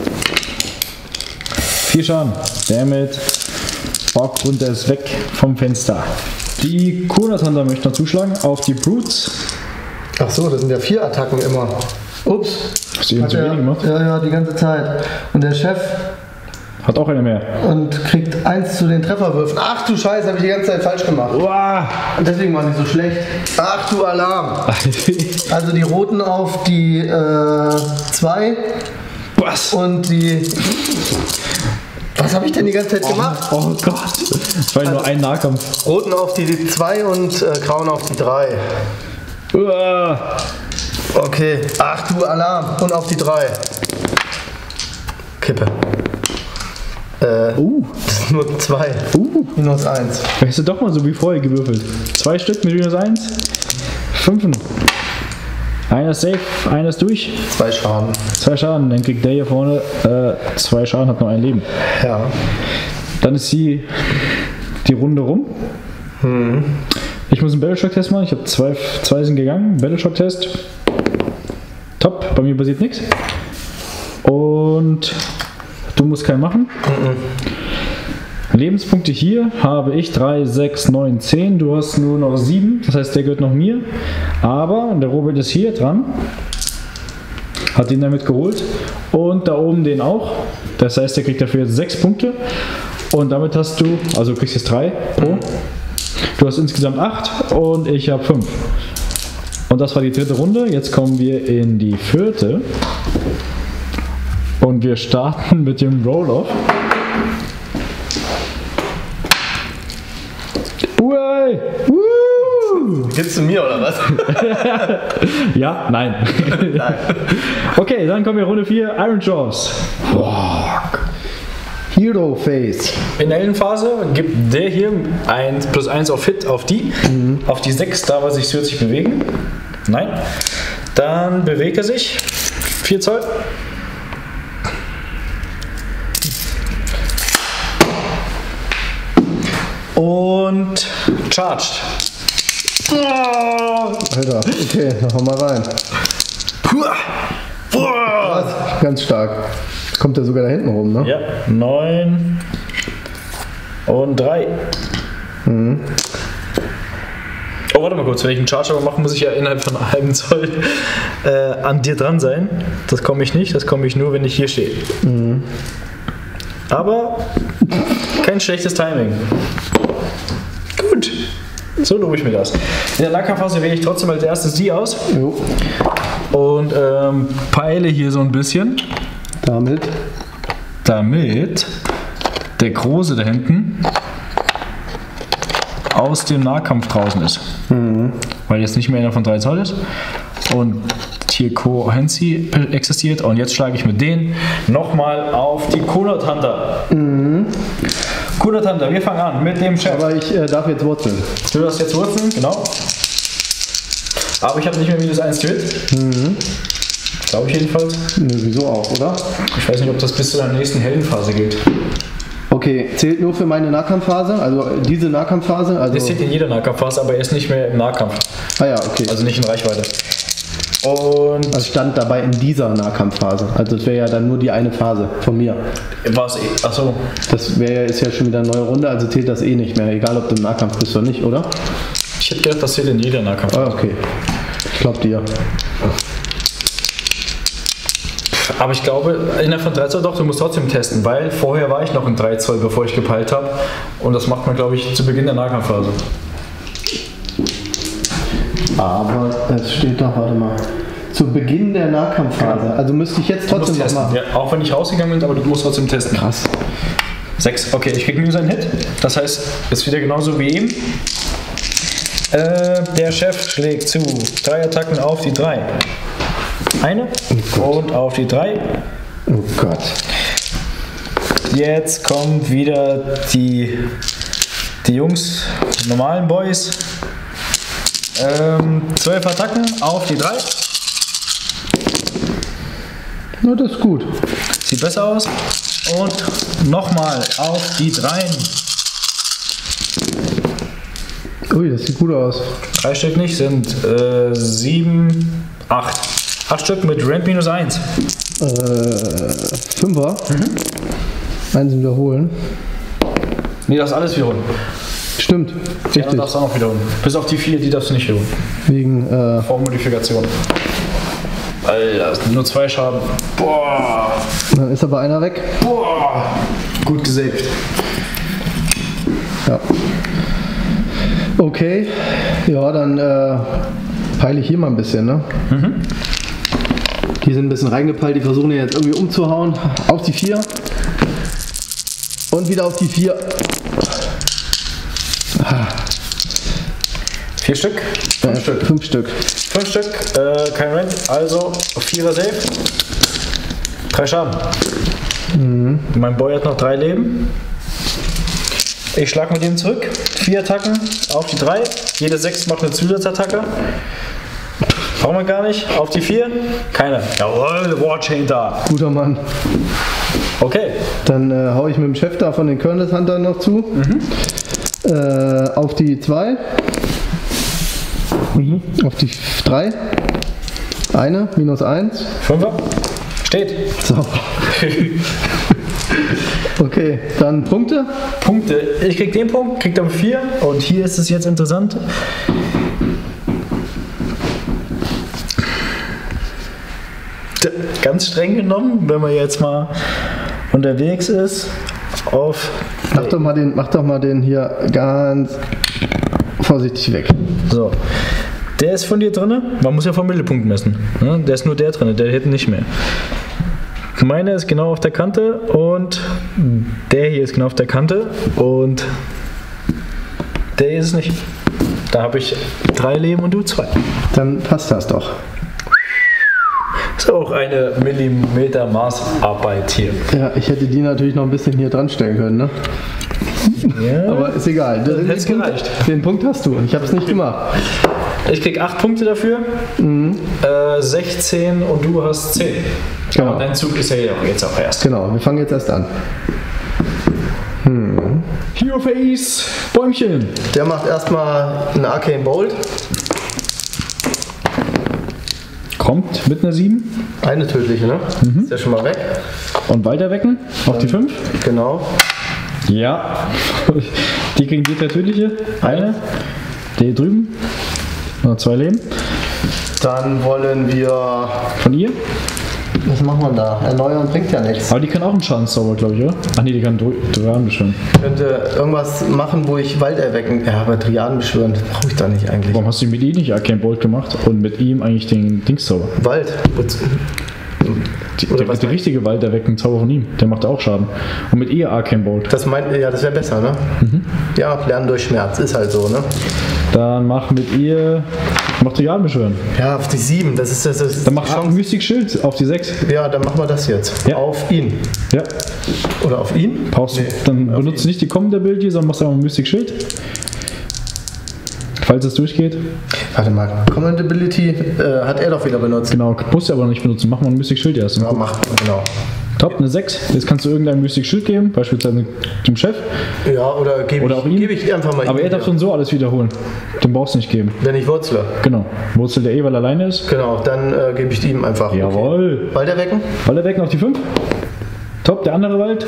4 Schaden. Damit. Bock und der ist weg vom Fenster. Die Kunatante möchte noch zuschlagen auf die Brutes. Ach so, das sind ja 4 Attacken immer. Ups. Hast du eben zu wenig gemacht? Ja, die ganze Zeit. Und der Chef Hat auch eine mehr. und kriegt 1 zu den Trefferwürfen. Ach du Scheiße, habe ich die ganze Zeit falsch gemacht. Uah. Und deswegen waren die so schlecht. Ach du Alarm. Also die roten auf die 2 Was? und die... Was habe ich denn die ganze Zeit gemacht? Oh Gott. Das war ja nur ein Nahkampf. Roten auf die 2 und grauen auf die 3. Uah. Okay. Ach du Alarm. Und auf die 3. Kippe. Das sind nur 2. Minus 1. Hast du doch mal so wie vorher gewürfelt. 2 Stück mit minus 1. 5. Einer ist safe, einer ist durch. 2 Schaden. 2 Schaden, dann kriegt der hier vorne 2 Schaden, hat noch ein Leben. Ja. Dann ist die Runde rum. Ich muss einen Battleshock-Test machen. Ich habe 2 sind gegangen. Battleshock-Test. Top, bei mir passiert nichts. Und du musst keinen machen. Lebenspunkte hier habe ich 3, 6, 9, 10. Du hast nur noch 7. Das heißt, der gehört noch mir. Aber der Robert ist hier dran. Hat ihn damit geholt. Und da oben den auch. Das heißt, der kriegt dafür jetzt 6 Punkte. Und damit hast du, also du kriegst jetzt 3 pro. Du hast insgesamt 8 und ich habe 5. Und das war die dritte Runde. Jetzt kommen wir in die vierte. Und wir starten mit dem Roll-Off. Uey! Gibst du mir oder was? Ja, nein. Nein. Okay, dann kommen wir Runde 4, Iron Jaws. Hero Face. In der Heldenphase gibt der hier ein +1 auf Hit auf die. Auf die 6, da was ich, wird sich bewegen. Nein. Dann bewegt er sich. 4 Zoll. Und charged. Alter, okay, dann hau mal rein. Was? Ganz stark. Kommt der sogar da hinten rum, ne? Ja, 9 und 3. Oh, warte mal kurz, wenn ich einen Charge aber mache, muss ich ja innerhalb von einem halben Zoll an dir dran sein. Das komme ich nicht, das komme ich nur, wenn ich hier stehe. Aber kein schlechtes Timing. Gut, so lobe ich mir das. In der Nahkampfphase wähle ich trotzdem als erstes die aus. Jo. Und peile hier so ein bisschen. Damit der Große da hinten aus dem Nahkampf draußen ist. Weil jetzt nicht mehr einer von 3 Zoll ist. Und hier Cohency existiert. Und jetzt schlage ich mit denen nochmal auf die Kunert Hunter. Kunert Hunter, wir fangen an mit dem Chef. Aber ich darf jetzt wurzeln. Du darfst jetzt wurzeln, genau. Aber ich habe nicht mehr -1 Grid. Glaube ich jedenfalls. Nö, wieso auch, oder? Ich weiß nicht, ob das bis zu der nächsten Heldenphase gilt. Okay, zählt nur für meine Nahkampfphase, also diese Nahkampfphase? Also Das zählt in jeder Nahkampfphase, aber er ist nicht mehr im Nahkampf. ah ja, okay. Also nicht in Reichweite. Und Also stand dabei in dieser Nahkampfphase. Also das wäre ja dann nur die eine Phase von mir. war es achso. Das ist ja schon wieder eine neue Runde, also zählt das eh nicht mehr. Egal, ob du im Nahkampf bist oder nicht, oder? Ich hätte gedacht, das zählt in jeder Nahkampf. Ah, okay. Ich glaub dir. Aber ich glaube, innerhalb von 3 Zoll doch, du musst trotzdem testen, weil vorher war ich noch in 3 Zoll, bevor ich gepeilt habe. Und das macht man, glaube ich, zu Beginn der Nahkampfphase. Aber es steht doch, warte mal. Zu Beginn der Nahkampfphase. Genau. Also müsste ich jetzt Du musst trotzdem noch testen. machen. Ja, auch wenn ich rausgegangen bin, aber du musst trotzdem testen. Krass. 6. Okay, ich krieg -1 Hit. Das heißt, ist wieder genauso wie eben. Der Chef schlägt zu 3 Attacken auf die 3. Eine und auf die 3. Oh Gott. Jetzt kommt wieder die Jungs, die normalen Boys. 12 Attacken auf die 3. Na, das ist gut. Sieht besser aus. Und nochmal auf die 3. Ui, das sieht gut aus. 3 Stück nicht, sind 7, 8. 8 Stück mit Ramp -1. 5er. Eins wiederholen. Nee, das ist alles wiederholen. Stimmt. Die anderen Richtig. darfst du auch noch wiederholen. Bis auf die 4, die darfst du nicht wiederholen. Wegen, Vormodifikation. Alter, nur 2 Schaden. Boah. dann ist aber einer weg. Boah. Gut gesaved. Ja. Okay. Ja, dann peile ich hier mal ein bisschen, ne? Die sind ein bisschen reingepeilt, die versuchen jetzt irgendwie umzuhauen. Auf die 4. Und wieder auf die 4. 4 Stück? 5 Stück. 5 Stück. 5 Stück, kein Rent, also 4er Save. 3 Schaden. Mein Boy hat noch 3 Leben. Ich schlage mit ihm zurück. 4 Attacken auf die 3. Jede 6 macht eine Zusatzattacke. Brauchen wir gar nicht. Auf die 4. Keine. Jawohl, Warchain da. Guter Mann. Okay. Dann hau ich mit dem Chef da von den Colonel Hunter noch zu. Auf die 2. Auf die 3. Eine, -1. 5er. Steht. So. Okay, dann Punkte. Punkte. Ich krieg den Punkt, krieg dann 4. Und hier ist es jetzt interessant. Ganz streng genommen, wenn man jetzt mal unterwegs ist, auf. Mach doch mal den hier ganz vorsichtig weg. So. Der ist von dir drin. Man muss ja vom Mittelpunkt messen. Ne? Der ist nur der drin, der hinten nicht mehr. Meiner ist genau auf der Kante und der hier ist genau auf der Kante und der ist es nicht. Da habe ich 3 Leben und du 2. Dann passt das doch. Ist auch eine Millimeter Maßarbeit hier. Ja, ich hätte die natürlich noch ein bisschen hier dran stellen können, ne? Ja, aber ist egal. Den Punkt hast du. Ich habe es nicht gemacht. Ich krieg 8 Punkte dafür. 16 und du hast 10. Genau. Aber dein Zug ist ja jetzt auch erst. Genau, wir fangen jetzt erst an. Hero Face, Bäumchen. Der macht erstmal einen Arcane Bolt. Kommt mit einer 7. Eine tödliche, ne? Ist ja schon mal weg. Und weiter wecken auf die 5. Genau. Ja. Die kriegen die tödliche. Eine. Der drüben. Noch 2 Leben. Dann wollen wir. Von ihr. Was machen wir da? Erneuern bringt ja nichts. Aber die kann auch einen Schadenszauber, glaube ich, oder? Ach nee, die kann Triaden beschwören. Ich könnte irgendwas machen, wo ich Wald erwecken. Ja, aber Triaden beschwören, das brauche ich da nicht eigentlich. Warum hast du mit ihm nicht Arcane Bolt gemacht und mit ihm eigentlich den Dingszauber? Wald. Der richtige Wald erweckt einen Zauber von ihm. Der macht auch Schaden. Und mit ihr Arcane Bolt. Das meint ja, das wäre besser, ne? Ja, lernen durch Schmerz, ist halt so, ne? Dann mach mit ihr. Mach Triaden beschwören. Ja, auf die 7, das ist das. Dann mach Mystic Schild auf die 6. Ja, dann machen wir das jetzt. Ja. Auf ihn. Ja. Oder auf ihn? Brauchst du. Dann benutzt nicht die kommende Ability, sondern machst einfach Mystic Schild. Falls es durchgeht. Warte mal, Command Ability hat er doch wieder benutzt. Genau, musst du aber noch nicht benutzen. Mach mal ein Mystic Schild erst. Ja, mach, genau. Top, eine 6. Jetzt kannst du irgendein Mystic Schild geben, beispielsweise dem Chef. Ja, oder gebe ich einfach mal. Aber er darf schon so alles wiederholen. Den brauchst du nicht geben. Wenn ich wurzle. Genau. Wurzelt der weil er alleine ist. Genau, dann gebe ich ihm einfach. Jawohl. Okay. Wald erwecken? Wald erwecken auf die 5. Top, der andere Wald.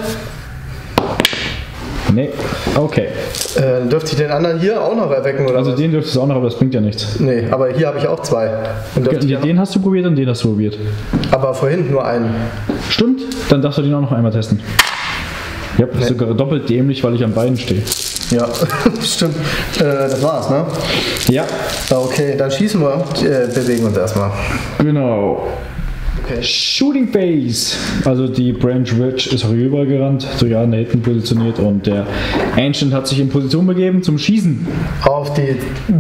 Nee, okay. Dürfte ich den anderen hier auch noch erwecken? Oder Also was? den dürftest du auch noch, aber das bringt ja nichts. Nee, aber hier habe ich auch 2. Den hast du probiert und den hast du probiert. Aber vorhin nur einen. Stimmt, dann darfst du den auch noch einmal testen. Ja, nee. Sogar doppelt dämlich, weil ich an beiden stehe. Ja, stimmt. Das war's, ne? Ja. Okay, dann schießen wir. Bewegen uns erstmal. Genau. Okay. Shooting Base. Also die Branch Ridge ist rübergerannt, so ja da hinten positioniert und der Ancient hat sich in Position begeben zum Schießen. Auf die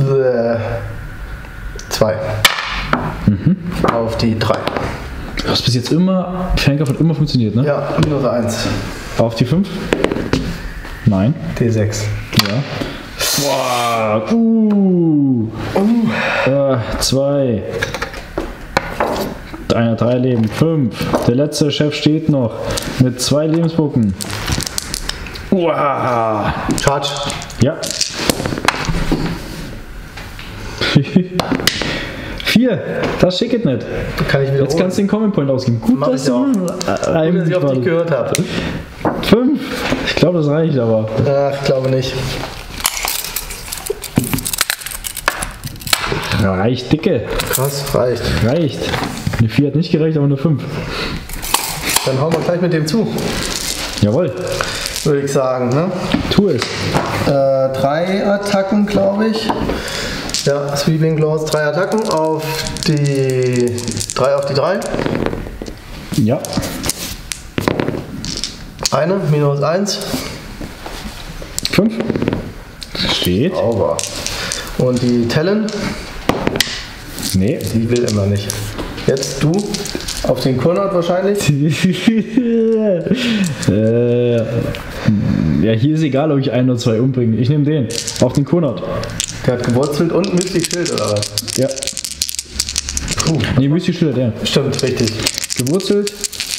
2. Auf die 3. Du hast bis jetzt immer, Fernkampf hat immer funktioniert, ne? Ja, minus 1. Auf die 5? Nein. D6. Ja. Wow. 2. Einer 3 Leben, 5. Der letzte Chef steht noch mit 2 Lebenspunkten. Wow. Charge. Ja. 4. Das schickt nicht. Kann ich wieder Jetzt kannst du den Comment Point ausgeben. Gut, dass du dass ich auf dich gehört habe. 5. Ich glaube, das reicht aber. Ach, ich glaube nicht. Reicht, dicke. Krass, reicht. Reicht. Eine 4 hat nicht gereicht, aber eine 5. Dann hauen wir gleich mit dem zu. Jawohl. Würde ich sagen, ne? Tu es. 3 Attacken, glaube ich. Ja, Sweeping Claws, 3 Attacken auf die 3. Ja. Eine, minus 1. 5. Steht. Sauber. Und die Talon? Nee. Die will immer nicht. Jetzt du. Auf den Konrad wahrscheinlich? Ja, hier ist egal, ob ich 1 oder 2 umbringe. Ich nehme den. Auf den Konrad. Der hat gewurzelt und Mystic Schild oder was? Ja. Nee, Mystic Schild, der. Stimmt, richtig. Gewurzelt.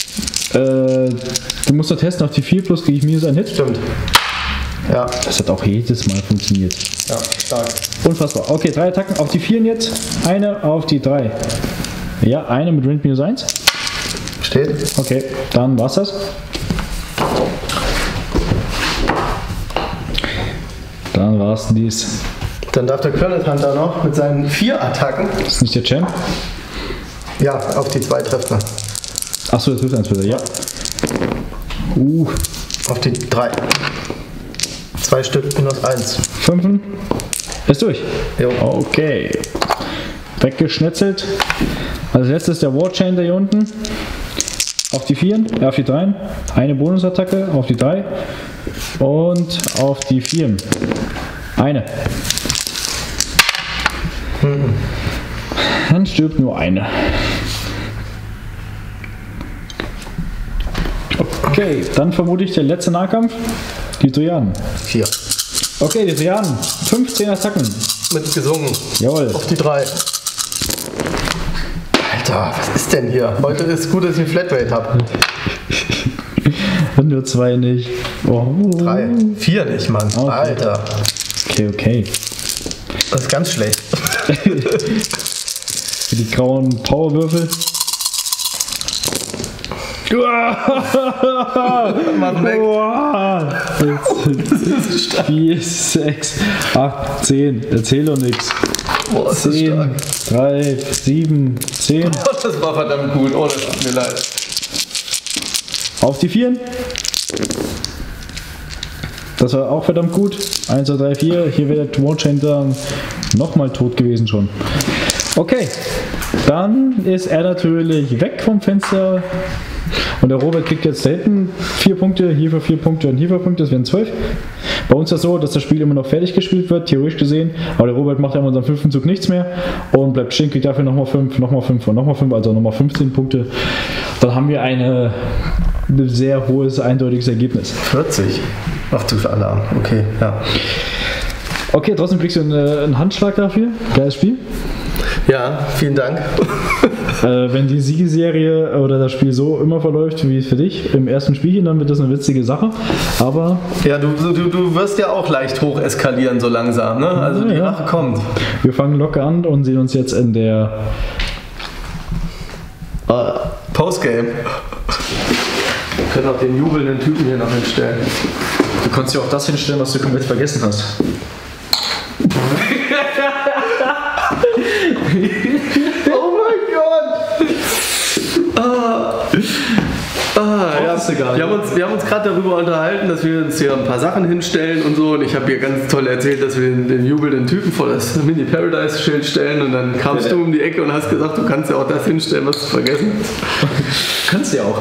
Du musst doch testen, auf die 4 plus kriege ich minus einen Hit. Stimmt. Ja. Das hat auch jedes Mal funktioniert. Ja, stark. Unfassbar. Okay, 3 Attacken auf die 4 jetzt. Eine auf die 3. Ja, eine mit Rend minus 1. Steht. Okay, dann war's das. Dann war's dies. Dann darf der Planet Hunter noch mit seinen 4 Attacken. Das ist nicht der Champ? Ja, auf die 2 trifft er. Achso, das trifft eins bitte, ja. Auf die 3. 2 Stück minus 1. 5. Ist durch. Jo. Okay. Weggeschnetzelt. Als letztes der Warchain da hier unten. Auf die 4, auf die 3. Eine Bonusattacke auf die 3. Und auf die 4. Eine. Dann stirbt nur eine. Okay, dann vermute ich der letzte Nahkampf. Die Trojanen. 4. Okay, die Trojanen. 15 Attacken. Mit gesungen. Jawohl. Auf die 3. Alter, was ist denn hier? Heute ist gut, dass ich eine Flatrate habe. Und nur 2 nicht. Oh. 3. 4 nicht, Mann. Okay. Alter. Okay. Das ist ganz schlecht. Für die grauen Powerwürfel. Mann, weg. 4, 6, 8, 10. Erzähl doch nichts. Boah, ist das 10, stark. 3, 7, 10. Das war verdammt gut. Oh, das tut mir leid. Auf die 4. Das war auch verdammt gut. 1, 2, 3, 4. Hier wäre der Warchain dann nochmal tot gewesen schon. Okay. Dann ist er natürlich weg vom Fenster. Und der Robert kriegt jetzt da hinten 4 Punkte, hierfür 4 Punkte und hierfür Punkte, das wären 12. Bei uns ist das so, dass das Spiel immer noch fertig gespielt wird, theoretisch gesehen. Aber der Robert macht ja in unserem 5. Zug nichts mehr und bleibt stehen, kriegt dafür nochmal 5, nochmal 5 und nochmal 5, also nochmal 15 Punkte. Dann haben wir ein sehr hohes, eindeutiges Ergebnis. 40. Ach du Alarm. Okay, ja. Okay, trotzdem kriegst du einen Handschlag dafür. Geiles Spiel. Ja, vielen Dank. Wenn die Siegeserie oder das Spiel so immer verläuft wie für dich im ersten Spielchen, dann wird das eine witzige Sache. Aber ja, du wirst ja auch leicht hoch eskalieren so langsam, ne? Also die Rache kommt. Wir fangen locker an und sehen uns jetzt in der Postgame. Wir können auch den jubelnden Typen hier noch hinstellen. Du kannst ja auch das hinstellen, was du komplett vergessen hast. Oh mein Gott! Wir haben uns gerade darüber unterhalten, dass wir uns hier ein paar Sachen hinstellen und so. Und ich habe hier ganz toll erzählt, dass wir den jubelnden Typen vor das Mini-Paradise-Schild stellen. Und dann kamst du um die Ecke und hast gesagt, du kannst ja auch das hinstellen, was du vergessen hast. Kannst ja auch.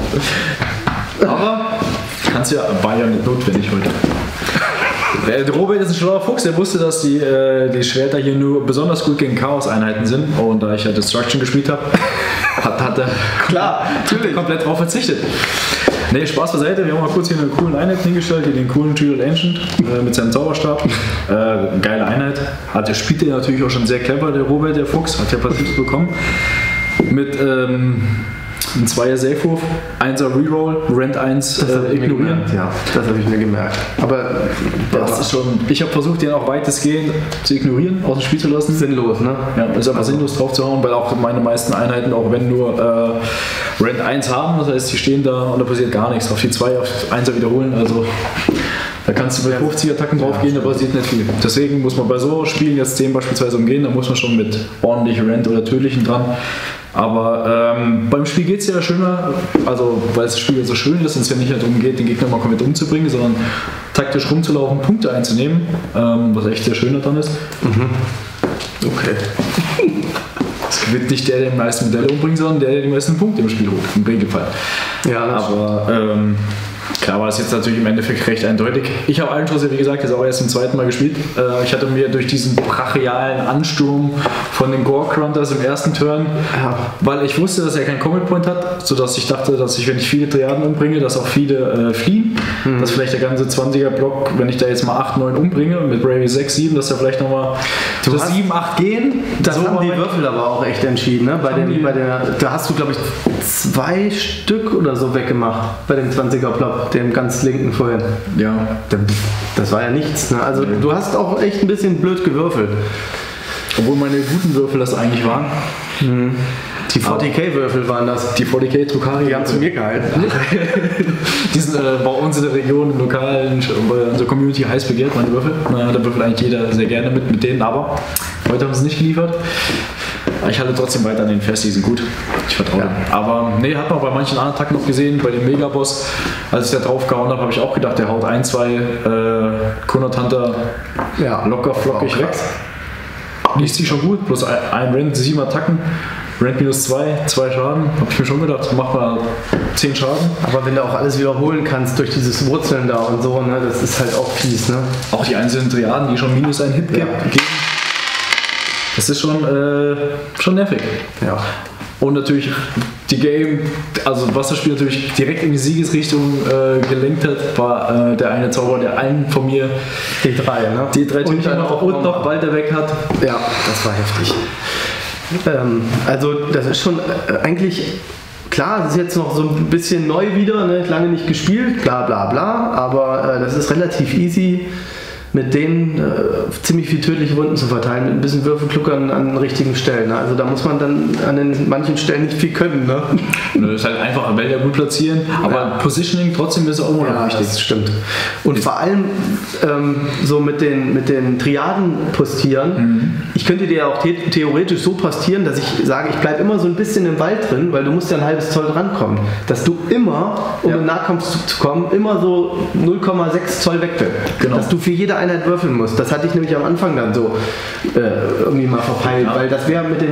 Aber kannst ja, war ja nicht notwendig heute. Der Robert ist ein schlauer Fuchs, der wusste, dass die Schwerter hier nur besonders gut gegen Chaos-Einheiten sind. Und da ich ja Destruction gespielt habe, hat er Klar, natürlich. komplett drauf verzichtet. Ne, Spaß beiseite, wir haben mal kurz hier eine coole Einheit hingestellt, hier den coolen Shield Ancient mit seinem Zauberstab. Geile Einheit. Der spielt ja natürlich auch schon sehr clever, der Robert, der Fuchs, hat ja ein paar Tipps bekommen. Mit ein 2er Safe-Wurf, 1er Reroll, Rent 1 ignorieren. Ja, das habe ich mir gemerkt. Aber das ist schon. Ich habe versucht, den auch weitestgehend zu ignorieren, aus dem Spiel zu lassen. Sinnlos, ne? Ja, ist aber sinnlos drauf zu hauen, weil auch meine meisten Einheiten, auch wenn nur Rent 1 haben, das heißt, die stehen da und da passiert gar nichts. Auf die 2, auf 1er wiederholen, also da kannst du bei 50-Attacken drauf gehen, da passiert nicht viel. Deswegen muss man bei so Spielen jetzt 10 beispielsweise umgehen, da muss man schon mit ordentlich Rent oder tödlichen dran. Aber beim Spiel geht es ja schöner, also weil das Spiel ja so schön ist und es ja nicht darum geht, den Gegner mal komplett umzubringen, sondern taktisch rumzulaufen, Punkte einzunehmen, was echt sehr schön daran ist. Mhm. Okay. Es wird nicht der die meisten Modelle umbringt, sondern der die meisten Punkte im Spiel holt, im Regelfall. Ja, aber klar war es jetzt natürlich im Endeffekt recht eindeutig. Ich habe Allentross ja wie gesagt jetzt auch erst zum 2. Mal gespielt. Ich hatte mir durch diesen brachialen Ansturm von den Gore-Grunters im ersten Turn, weil ich wusste, dass er keinen Commit Point hat, sodass ich dachte, dass ich, wenn ich viele Triaden umbringe, dass auch viele fliehen. Dass vielleicht der ganze 20er-Block, wenn ich da jetzt mal 8, 9 umbringe, mit Bravery 6, 7, dass da vielleicht nochmal 7, 8 gehen. Das so haben die Würfel aber auch echt entschieden. Ne? Da hast du, glaube ich, 2 Stück oder so weggemacht bei dem 20er-Block. Dem ganz linken vorhin. Ja. Das war ja nichts. Ne? Also du hast auch echt ein bisschen blöd gewürfelt. Obwohl meine guten Würfel das eigentlich waren. Mhm. Die 40k-Würfel waren das. Die 40k Drukari. Die haben zu mir gehalten. Die sind bei uns in der Region, im Lokalen, bei unserer Community heiß begehrt, meine Würfel. Da würfelt eigentlich jeder sehr gerne mit denen, aber heute haben sie es nicht geliefert. Ich halte trotzdem weiter an den fest, die sind gut. Ich vertraue denen. Aber nee, hat man bei manchen anderen Attacken noch gesehen, bei dem Megaboss, als ich da drauf gehauen habe, habe ich auch gedacht, der haut 1, 2 Kunert Hunter locker flockig weg. Liest sie schon gut, plus ein Rend, 7 Attacken. Rend minus 2 Schaden, habe ich mir schon gedacht, macht mal 10 Schaden. Aber wenn du auch alles wiederholen kannst durch dieses Wurzeln da und so, ne, das ist halt auch fies. Ne? Auch die einzelnen Triaden, die schon minus einen Hit geben. Das ist schon nervig. Ja. Und natürlich die Game, also was das Spiel natürlich direkt in die Siegesrichtung gelenkt hat, war der eine Zauber, der einen von mir D3, ne? D3 und noch weiter weg hat. Ja, das war heftig. Also das ist schon eigentlich klar, es ist jetzt noch so ein bisschen neu wieder, ne? Lange nicht gespielt, bla bla bla, aber das ist relativ easy, mit denen ziemlich viel tödliche Wunden zu verteilen, mit ein bisschen Würfelkluckern an den richtigen Stellen. Ne? Also da muss man dann an den manchen Stellen nicht viel können. Ne? Das ist halt einfach Wälder gut platzieren, aber Positioning trotzdem ist auch immer wichtig. Das stimmt. Und vor allem so mit den Triaden postieren. Ich könnte dir ja auch theoretisch so postieren, dass ich sage, ich bleibe immer so ein bisschen im Wald drin, weil du musst ja ein halbes Zoll drankommen. Dass du immer, um in Nahkampf zu kommen, immer so 0,6 Zoll weg bist. Genau. Dass du für jede Einheit würfeln musst. Das hatte ich nämlich am Anfang dann so irgendwie mal verpeilt, weil das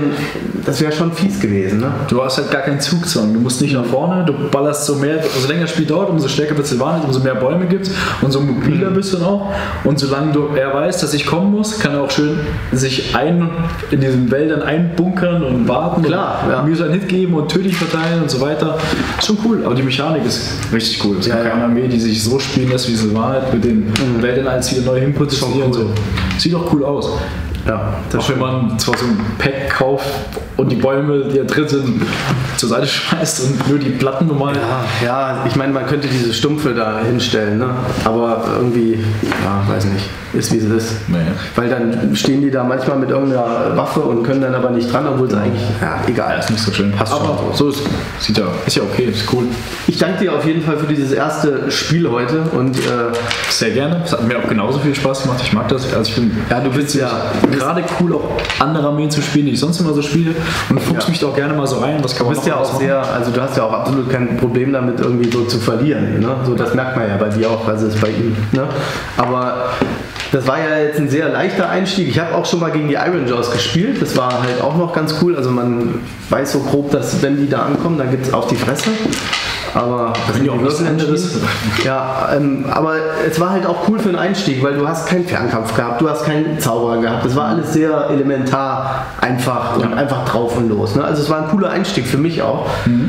wäre schon fies gewesen. Ne? Du hast halt gar keinen Zugzwang. Du musst nicht nach vorne, du ballerst so mehr, also länger das Spiel dauert, umso stärker wird Sylvanas, umso mehr Bäume gibt es und so mobiler bist du dann auch. Und solange er weiß, dass ich kommen muss, kann er auch schön sich in diesen Wäldern einbunkern und warten. Klar, und mir so einen Hit geben und tödlich verteilen und so weiter. Ist schon cool, aber die Mechanik ist richtig cool. Es gibt keine Armee, die sich so spielen lässt wie Sylvanas mit den Wäldern als wieder neu hinpositionieren. Cool. So. Sieht auch cool aus. Ja, auch wenn man zwar so ein Pack kauft und die Bäume, die da drin sind, zur Seite schmeißt und nur die Platten normal. Ja, ich meine, man könnte diese Stumpfe da hinstellen, ne? Aber irgendwie, weiß nicht, ist wie es ist. Nee. Weil dann stehen die da manchmal mit irgendeiner Waffe und können dann aber nicht dran, obwohl es eigentlich, egal. Ist nicht so schön. Passt aber schon. So ist ja okay, ist cool. Ich danke dir auf jeden Fall für dieses erste Spiel heute und sehr gerne. Es hat mir auch genauso viel Spaß gemacht. Ich mag das. Also ich bin du bist gerade cool, auch andere Armeen zu spielen, die ich sonst immer so spiele und fuchs mich da auch gerne mal so rein. Was kann man du bist ja auch sehr, also du hast ja auch absolut kein Problem damit, irgendwie so zu verlieren. Ne? So, das merkt man ja bei dir auch, also ist bei ihm. Ne? Aber das war ja jetzt ein sehr leichter Einstieg. Ich habe auch schon mal gegen die Iron Jaws gespielt. Das war halt auch noch ganz cool. Also man weiß so grob, dass wenn die da ankommen, dann gibt es auf die Fresse. Aber das sind ja auch nichts anderes. Ja, aber es war halt auch cool für den Einstieg, weil du hast keinen Fernkampf gehabt, du hast keinen Zauberer gehabt. Das war alles sehr elementar, einfach und einfach drauf und los. Ne? Also es war ein cooler Einstieg für mich auch.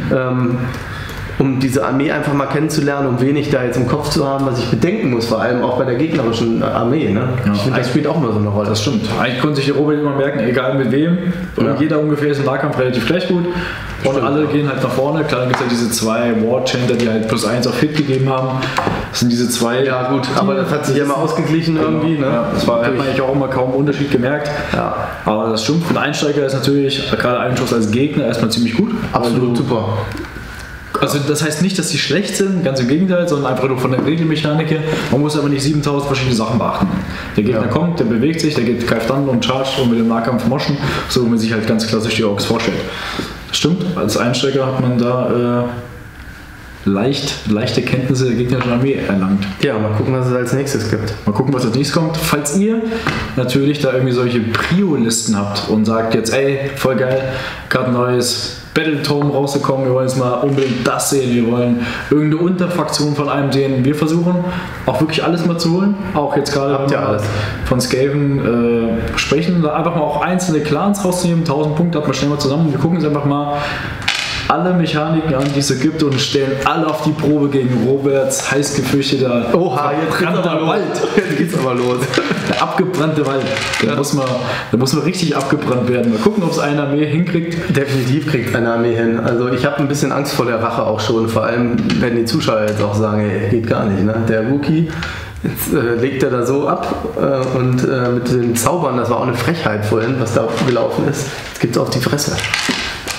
Um diese Armee einfach mal kennenzulernen, um wenig da jetzt im Kopf zu haben, was ich bedenken muss, vor allem auch bei der gegnerischen Armee. Ne? Ja, ich finde, das spielt auch immer so eine Rolle. Das stimmt. Eigentlich konnte sich der Robert immer merken, egal mit wem, jeder ungefähr ist im Nahkampf relativ gleich gut. Und alle gehen halt nach vorne. Klar, dann gibt es halt diese 2 Ward-Chanter, die halt +1 auf Hit gegeben haben. Das sind diese 2. Ja gut, aber das hat sich ja mal ausgeglichen irgendwie. Ne? Ja, das hat man eigentlich auch immer kaum Unterschied gemerkt. Ja. Aber das stimmt, für den Einsteiger ist natürlich, gerade ein Schuss als Gegner, erstmal ziemlich gut. Absolut super. Also das heißt nicht, dass die schlecht sind, ganz im Gegenteil, sondern einfach nur von der Regelmechanik her. Man muss aber nicht 7000 verschiedene Sachen beachten. Der Gegner kommt, der bewegt sich, der greift an und chargt und mit dem Nahkampf moschen, so wie man sich halt ganz klassisch die Orks vorstellt. Das stimmt, als Einsteiger hat man da leichte Kenntnisse der gegnerischen Armee erlangt. Ja, mal gucken, was es als nächstes gibt. Mal gucken, was als nächstes kommt. Falls ihr natürlich da irgendwie solche Prio-Listen habt und sagt jetzt, ey, voll geil, gerade ein neues Battletome rausgekommen, wir wollen jetzt mal unbedingt das sehen, wir wollen irgendeine Unterfraktion von einem sehen. Wir versuchen auch wirklich alles mal zu holen, auch jetzt gerade von Skaven sprechen, da einfach mal auch einzelne Clans rausnehmen, 1000 Punkte hat man schnell mal zusammen, wir gucken uns einfach mal alle Mechaniken an, die es so gibt und stellen alle auf die Probe gegen Roberts heiß gefürchteter verbrannter Wald. Jetzt geht's aber los. Der abgebrannte Wald. Da muss man richtig abgebrannt werden. Mal gucken, ob es eine Armee hinkriegt. Definitiv kriegt eine Armee hin. Also ich habe ein bisschen Angst vor der Rache auch schon. Vor allem, wenn die Zuschauer jetzt auch sagen, ey, geht gar nicht. Ne? Der Wookie, jetzt legt er da so ab und mit den Zaubern, das war auch eine Frechheit vorhin, was da gelaufen ist. Jetzt gibt's auf die Fresse.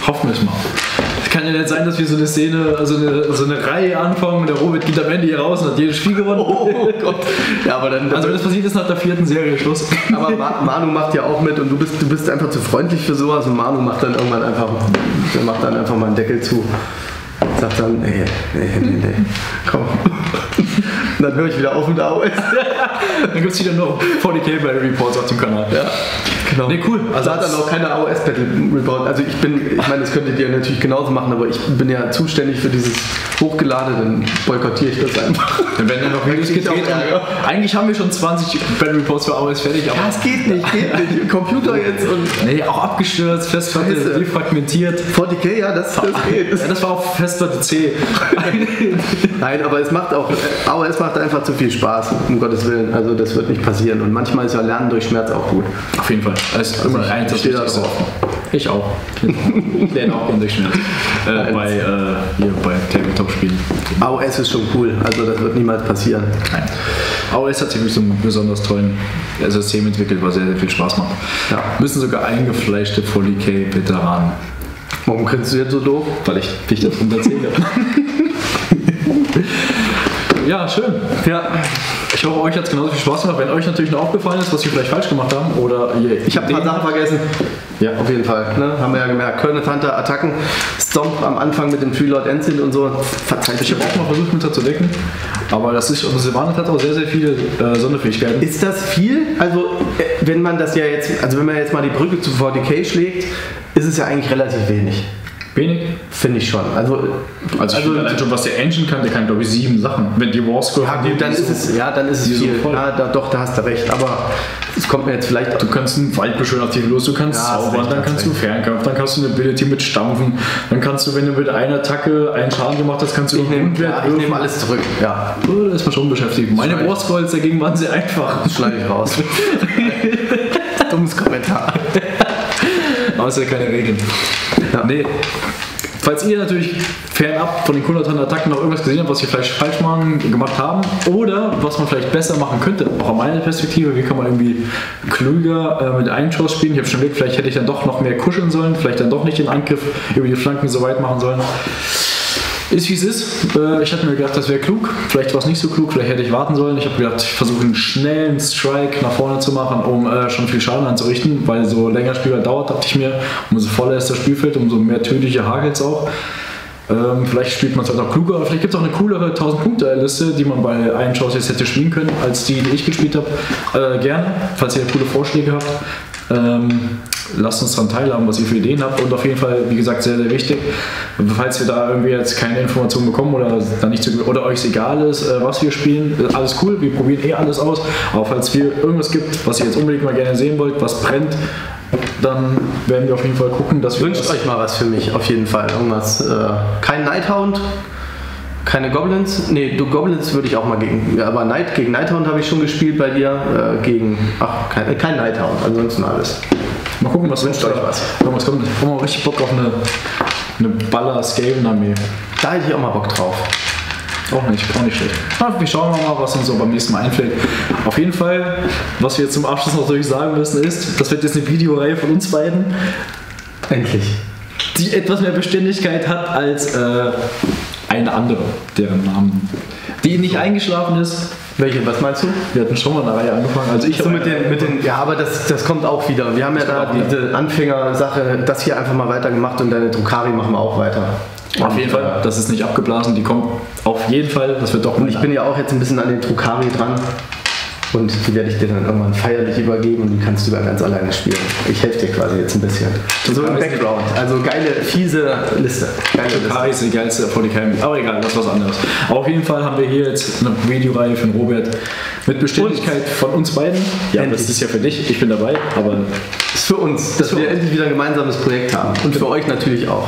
Hoffen wir es mal. Es kann ja nicht sein, dass wir so eine Szene, also eine Reihe anfangen und der Robert geht am Ende hier raus und hat jedes Spiel gewonnen. Oh Gott. Ja, aber dann, also wenn das passiert ist, nach der 4. Serie Schluss. Aber Manu macht ja auch mit und du bist einfach zu freundlich für sowas und Manu macht dann irgendwann einfach mal einen Deckel zu. Sagt dann, nee, komm. Und dann höre ich wieder auf mit AOS. Dann gibt es wieder noch 40k Battle Reports auf dem Kanal. Ja, genau. Nee, cool. Also hat dann auch keine AOS Battle Report. Also ich meine, das könntet ihr natürlich genauso machen, aber ich bin ja zuständig für dieses Hochgeladene, dann boykottiere ich das einfach. Dann werden ja noch Videos gedreht. Eigentlich haben wir schon 20 Battle Reports für AOS fertig. Aber ja, es geht nicht. Computer jetzt und... Nee, auch abgestürzt, Festplatte defragmentiert. 40k, ja, das geht. Ja, das war auch Festplatte C. Nein, aber AOS macht einfach zu viel Spaß, um Gottes Willen. Also das wird nicht passieren. Und manchmal ist ja Lernen durch Schmerz auch gut. Auf jeden Fall. Das ist immer eins, das Wichtigste. Ich auch. Ich lerne auch durch Schmerz. Bei Tabletop-Spielen. AOS ist schon cool. Also das wird niemals passieren. Nein. AOS hat sich wirklich so einen besonders tollen System entwickelt, was sehr, sehr viel Spaß macht. Ja. Müssen sogar eingefleischte 40k-Veteranen. Warum grinst du jetzt so doof? Weil ich dich das erzähle. Ja, schön. Ja. Ich hoffe, euch hat es genauso viel Spaß gemacht. Wenn euch natürlich noch aufgefallen ist, was wir vielleicht falsch gemacht haben oder ich habe ein paar Sachen vergessen. Ja, auf jeden Fall. Ne? Haben wir ja gemerkt. Current Hunter, Attacken, Stomp am Anfang mit dem Freelord Ensign und so. Verzeiht. Ich habe auch mal versucht, mit zu decken. Aber Sylvanas hat auch sehr, sehr viele Sonderfähigkeiten. Ist das viel? Also, wenn man jetzt mal die Brücke zu 40k schlägt, ist es ja eigentlich relativ wenig. Wenig? Finde ich schon. Also allein schon, was der Engine kann, der kann glaube ich 7 Sachen. Wenn die Warscore ja, gut, dann ist es viel. So da hast du recht. Aber es kommt mir jetzt vielleicht. Du kannst einen Waldbeschwörer aktiv los, du kannst zaubern, dann kannst du Fernkampf, dann kannst du eine Ability mit Stampfen, dann kannst du, wenn du mit einer Attacke einen Schaden gemacht hast, kannst du ich nehme alles zurück. Ja. Oh, da ist man schon beschäftigt. Meine Warscrolls dagegen waren sehr einfach. Das schneide ich raus. Dummes Kommentar. Aber es ist ja keine Regeln. Ja. Nee. Falls ihr natürlich fernab von den 100 Attacken noch irgendwas gesehen habt, was wir vielleicht falsch gemacht haben oder was man vielleicht besser machen könnte, auch aus meiner Perspektive, wie kann man irgendwie klüger mit Einschuss spielen. Ich habe schon überlegt, vielleicht hätte ich dann doch noch mehr kuscheln sollen, vielleicht dann doch nicht den Angriff über die Flanken so weit machen sollen. Ist wie es ist. Ich hatte mir gedacht, das wäre klug. Vielleicht war es nicht so klug, vielleicht hätte ich warten sollen. Ich habe gedacht, ich versuche einen schnellen Strike nach vorne zu machen, um schon viel Schaden anzurichten, weil so länger Spiel dauert, dachte ich mir, umso voller ist das Spielfeld, umso mehr tödliche hagelt es auch. Vielleicht spielt man es halt auch kluger, aber vielleicht gibt es auch eine coolere 1000-Punkte-Liste, die man bei einem Schuss jetzt hätte spielen können, als die ich gespielt habe. Gerne, falls ihr coole Vorschläge habt. Lasst uns daran teilhaben, was ihr für Ideen habt und auf jeden Fall, wie gesagt, sehr, sehr wichtig, falls wir da irgendwie jetzt keine Informationen bekommen oder euch egal ist, was wir spielen, alles cool, wir probieren alles aus, aber falls wir irgendwas gibt, was ihr jetzt unbedingt mal gerne sehen wollt, was brennt, dann werden wir auf jeden Fall gucken, dass wir... Wünscht euch mal was für mich, auf jeden Fall, irgendwas, kein Nighthound, keine Goblins, Goblins würde ich auch mal aber gegen Nighthound habe ich schon gespielt bei dir, kein Nighthound, ansonsten alles. Mal gucken, was wünscht euch was. Was kommt. Ich habe mal richtig Bock auf eine Baller-Skaven-Armee. Da hätte ich auch mal Bock drauf. Auch nicht schlecht. Wir schauen mal, was uns so beim nächsten Mal einfällt. Auf jeden Fall, was wir jetzt zum Abschluss noch natürlich sagen müssen, ist, das wird jetzt eine Videoreihe von uns beiden. Endlich. Die etwas mehr Beständigkeit hat als eine andere, deren Namen, die nicht eingeschlafen ist. Welche, was meinst du? Wir hatten schon mal eine Reihe angefangen. Also ich ja, aber das kommt auch wieder. Wir haben ja da diese Anfängersache, das hier einfach mal weitergemacht und deine Drukhari machen wir auch weiter. Auf jeden Fall, das ist nicht abgeblasen, die kommt auf jeden Fall, das wird doch. Und ich bin ja auch jetzt ein bisschen an den Drukhari dran. Und die werde ich dir dann irgendwann feierlich übergeben und die kannst du dann ganz alleine spielen. Ich helfe dir quasi jetzt ein bisschen. So im Background. Also geile, fiese Liste. Drukhari ist die geilste vor die Keime. Aber egal, das ist was anderes. Aber auf jeden Fall haben wir hier jetzt eine Videoreihe von Robert mit Beständigkeit von uns beiden. Ja, endlich. Das ist ja für dich, ich bin dabei, aber das ist für uns, dass wir endlich wieder ein gemeinsames Projekt haben. Und für euch natürlich auch.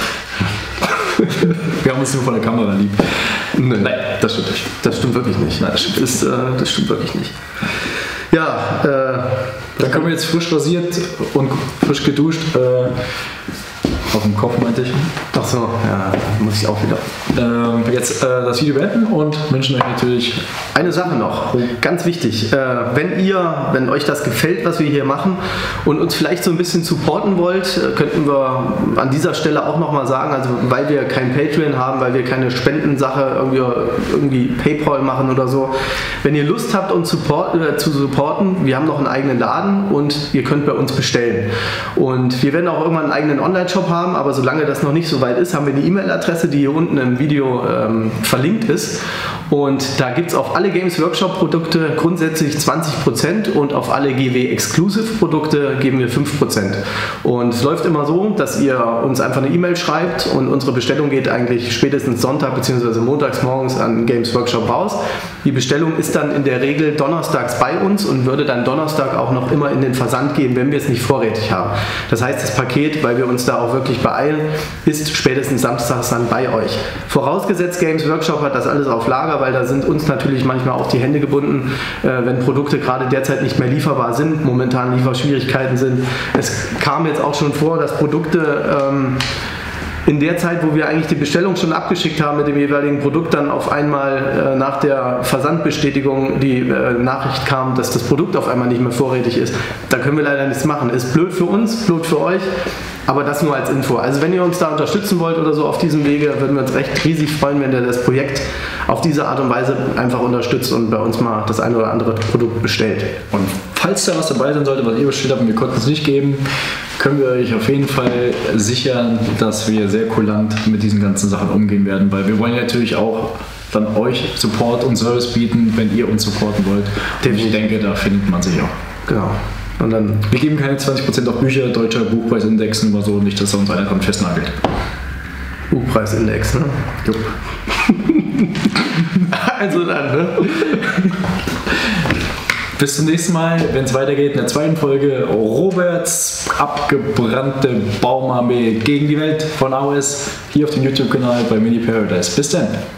Wir haben uns nur vor der Kamera lieb. Nein, das stimmt nicht. Das stimmt wirklich nicht. Nein, das stimmt wirklich nicht. Ja, dann können wir jetzt frisch rasiert und frisch geduscht auf dem Kopf, meinte ich. Ach so, ja, muss ich auch wieder. Jetzt das Video beenden und wünschen euch natürlich... Eine Sache noch, ganz wichtig. Wenn euch das gefällt, was wir hier machen und uns vielleicht so ein bisschen supporten wollt, könnten wir an dieser Stelle auch nochmal sagen, also weil wir kein Patreon haben, weil wir keine Spendensache irgendwie PayPal machen oder so. Wenn ihr Lust habt, uns zu supporten, wir haben noch einen eigenen Laden und ihr könnt bei uns bestellen. Und wir werden auch irgendwann einen eigenen Online-Shop haben, aber solange das noch nicht so weit ist, haben wir eine E-Mail-Adresse, die hier unten im Video verlinkt ist. Und da gibt es auf alle Games Workshop Produkte grundsätzlich 20% und auf alle GW Exclusive Produkte geben wir 5%. Und es läuft immer so, dass ihr uns einfach eine E-Mail schreibt und unsere Bestellung geht eigentlich spätestens Sonntag bzw. montags morgens an Games Workshop raus. Die Bestellung ist dann in der Regel donnerstags bei uns und würde dann Donnerstag auch noch immer in den Versand gehen, wenn wir es nicht vorrätig haben. Das heißt, das Paket, weil wir uns da auch wirklich beeilen, ist spätestens samstags dann bei euch. Vorausgesetzt, Games Workshop hat das alles auf Lager, weil da sind uns natürlich manchmal auch die Hände gebunden, wenn Produkte gerade derzeit nicht mehr lieferbar sind, momentan Lieferschwierigkeiten sind. Es kam jetzt auch schon vor, dass Produkte in der Zeit, wo wir eigentlich die Bestellung schon abgeschickt haben mit dem jeweiligen Produkt, dann auf einmal nach der Versandbestätigung die Nachricht kam, dass das Produkt auf einmal nicht mehr vorrätig ist. Da können wir leider nichts machen. Ist blöd für uns, blöd für euch, aber das nur als Info. Also wenn ihr uns da unterstützen wollt oder so auf diesem Wege, würden wir uns recht riesig freuen, wenn ihr das Projekt auf diese Art und Weise einfach unterstützt und bei uns mal das eine oder andere Produkt bestellt. Und falls da was dabei sein sollte, was ihr bestellt habt und wir konnten es nicht geben, können wir euch auf jeden Fall sichern, dass wir sehr kulant mit diesen ganzen Sachen umgehen werden, weil wir wollen ja natürlich auch dann euch Support und Service bieten, wenn ihr uns supporten wollt. Und ich denke, da findet man sich auch. Genau. Und dann wir geben keine 20% auf Bücher, deutscher Buchpreisindex, nur mal so, nicht, dass da uns einer dran festnagelt. Buchpreisindex, ne? Jupp. Also dann, ne? Bis zum nächsten Mal, wenn es weitergeht in der zweiten Folge Roberts abgebrannte Baumarmee gegen die Welt von AOS hier auf dem YouTube-Kanal bei Mini Paradise. Bis dann!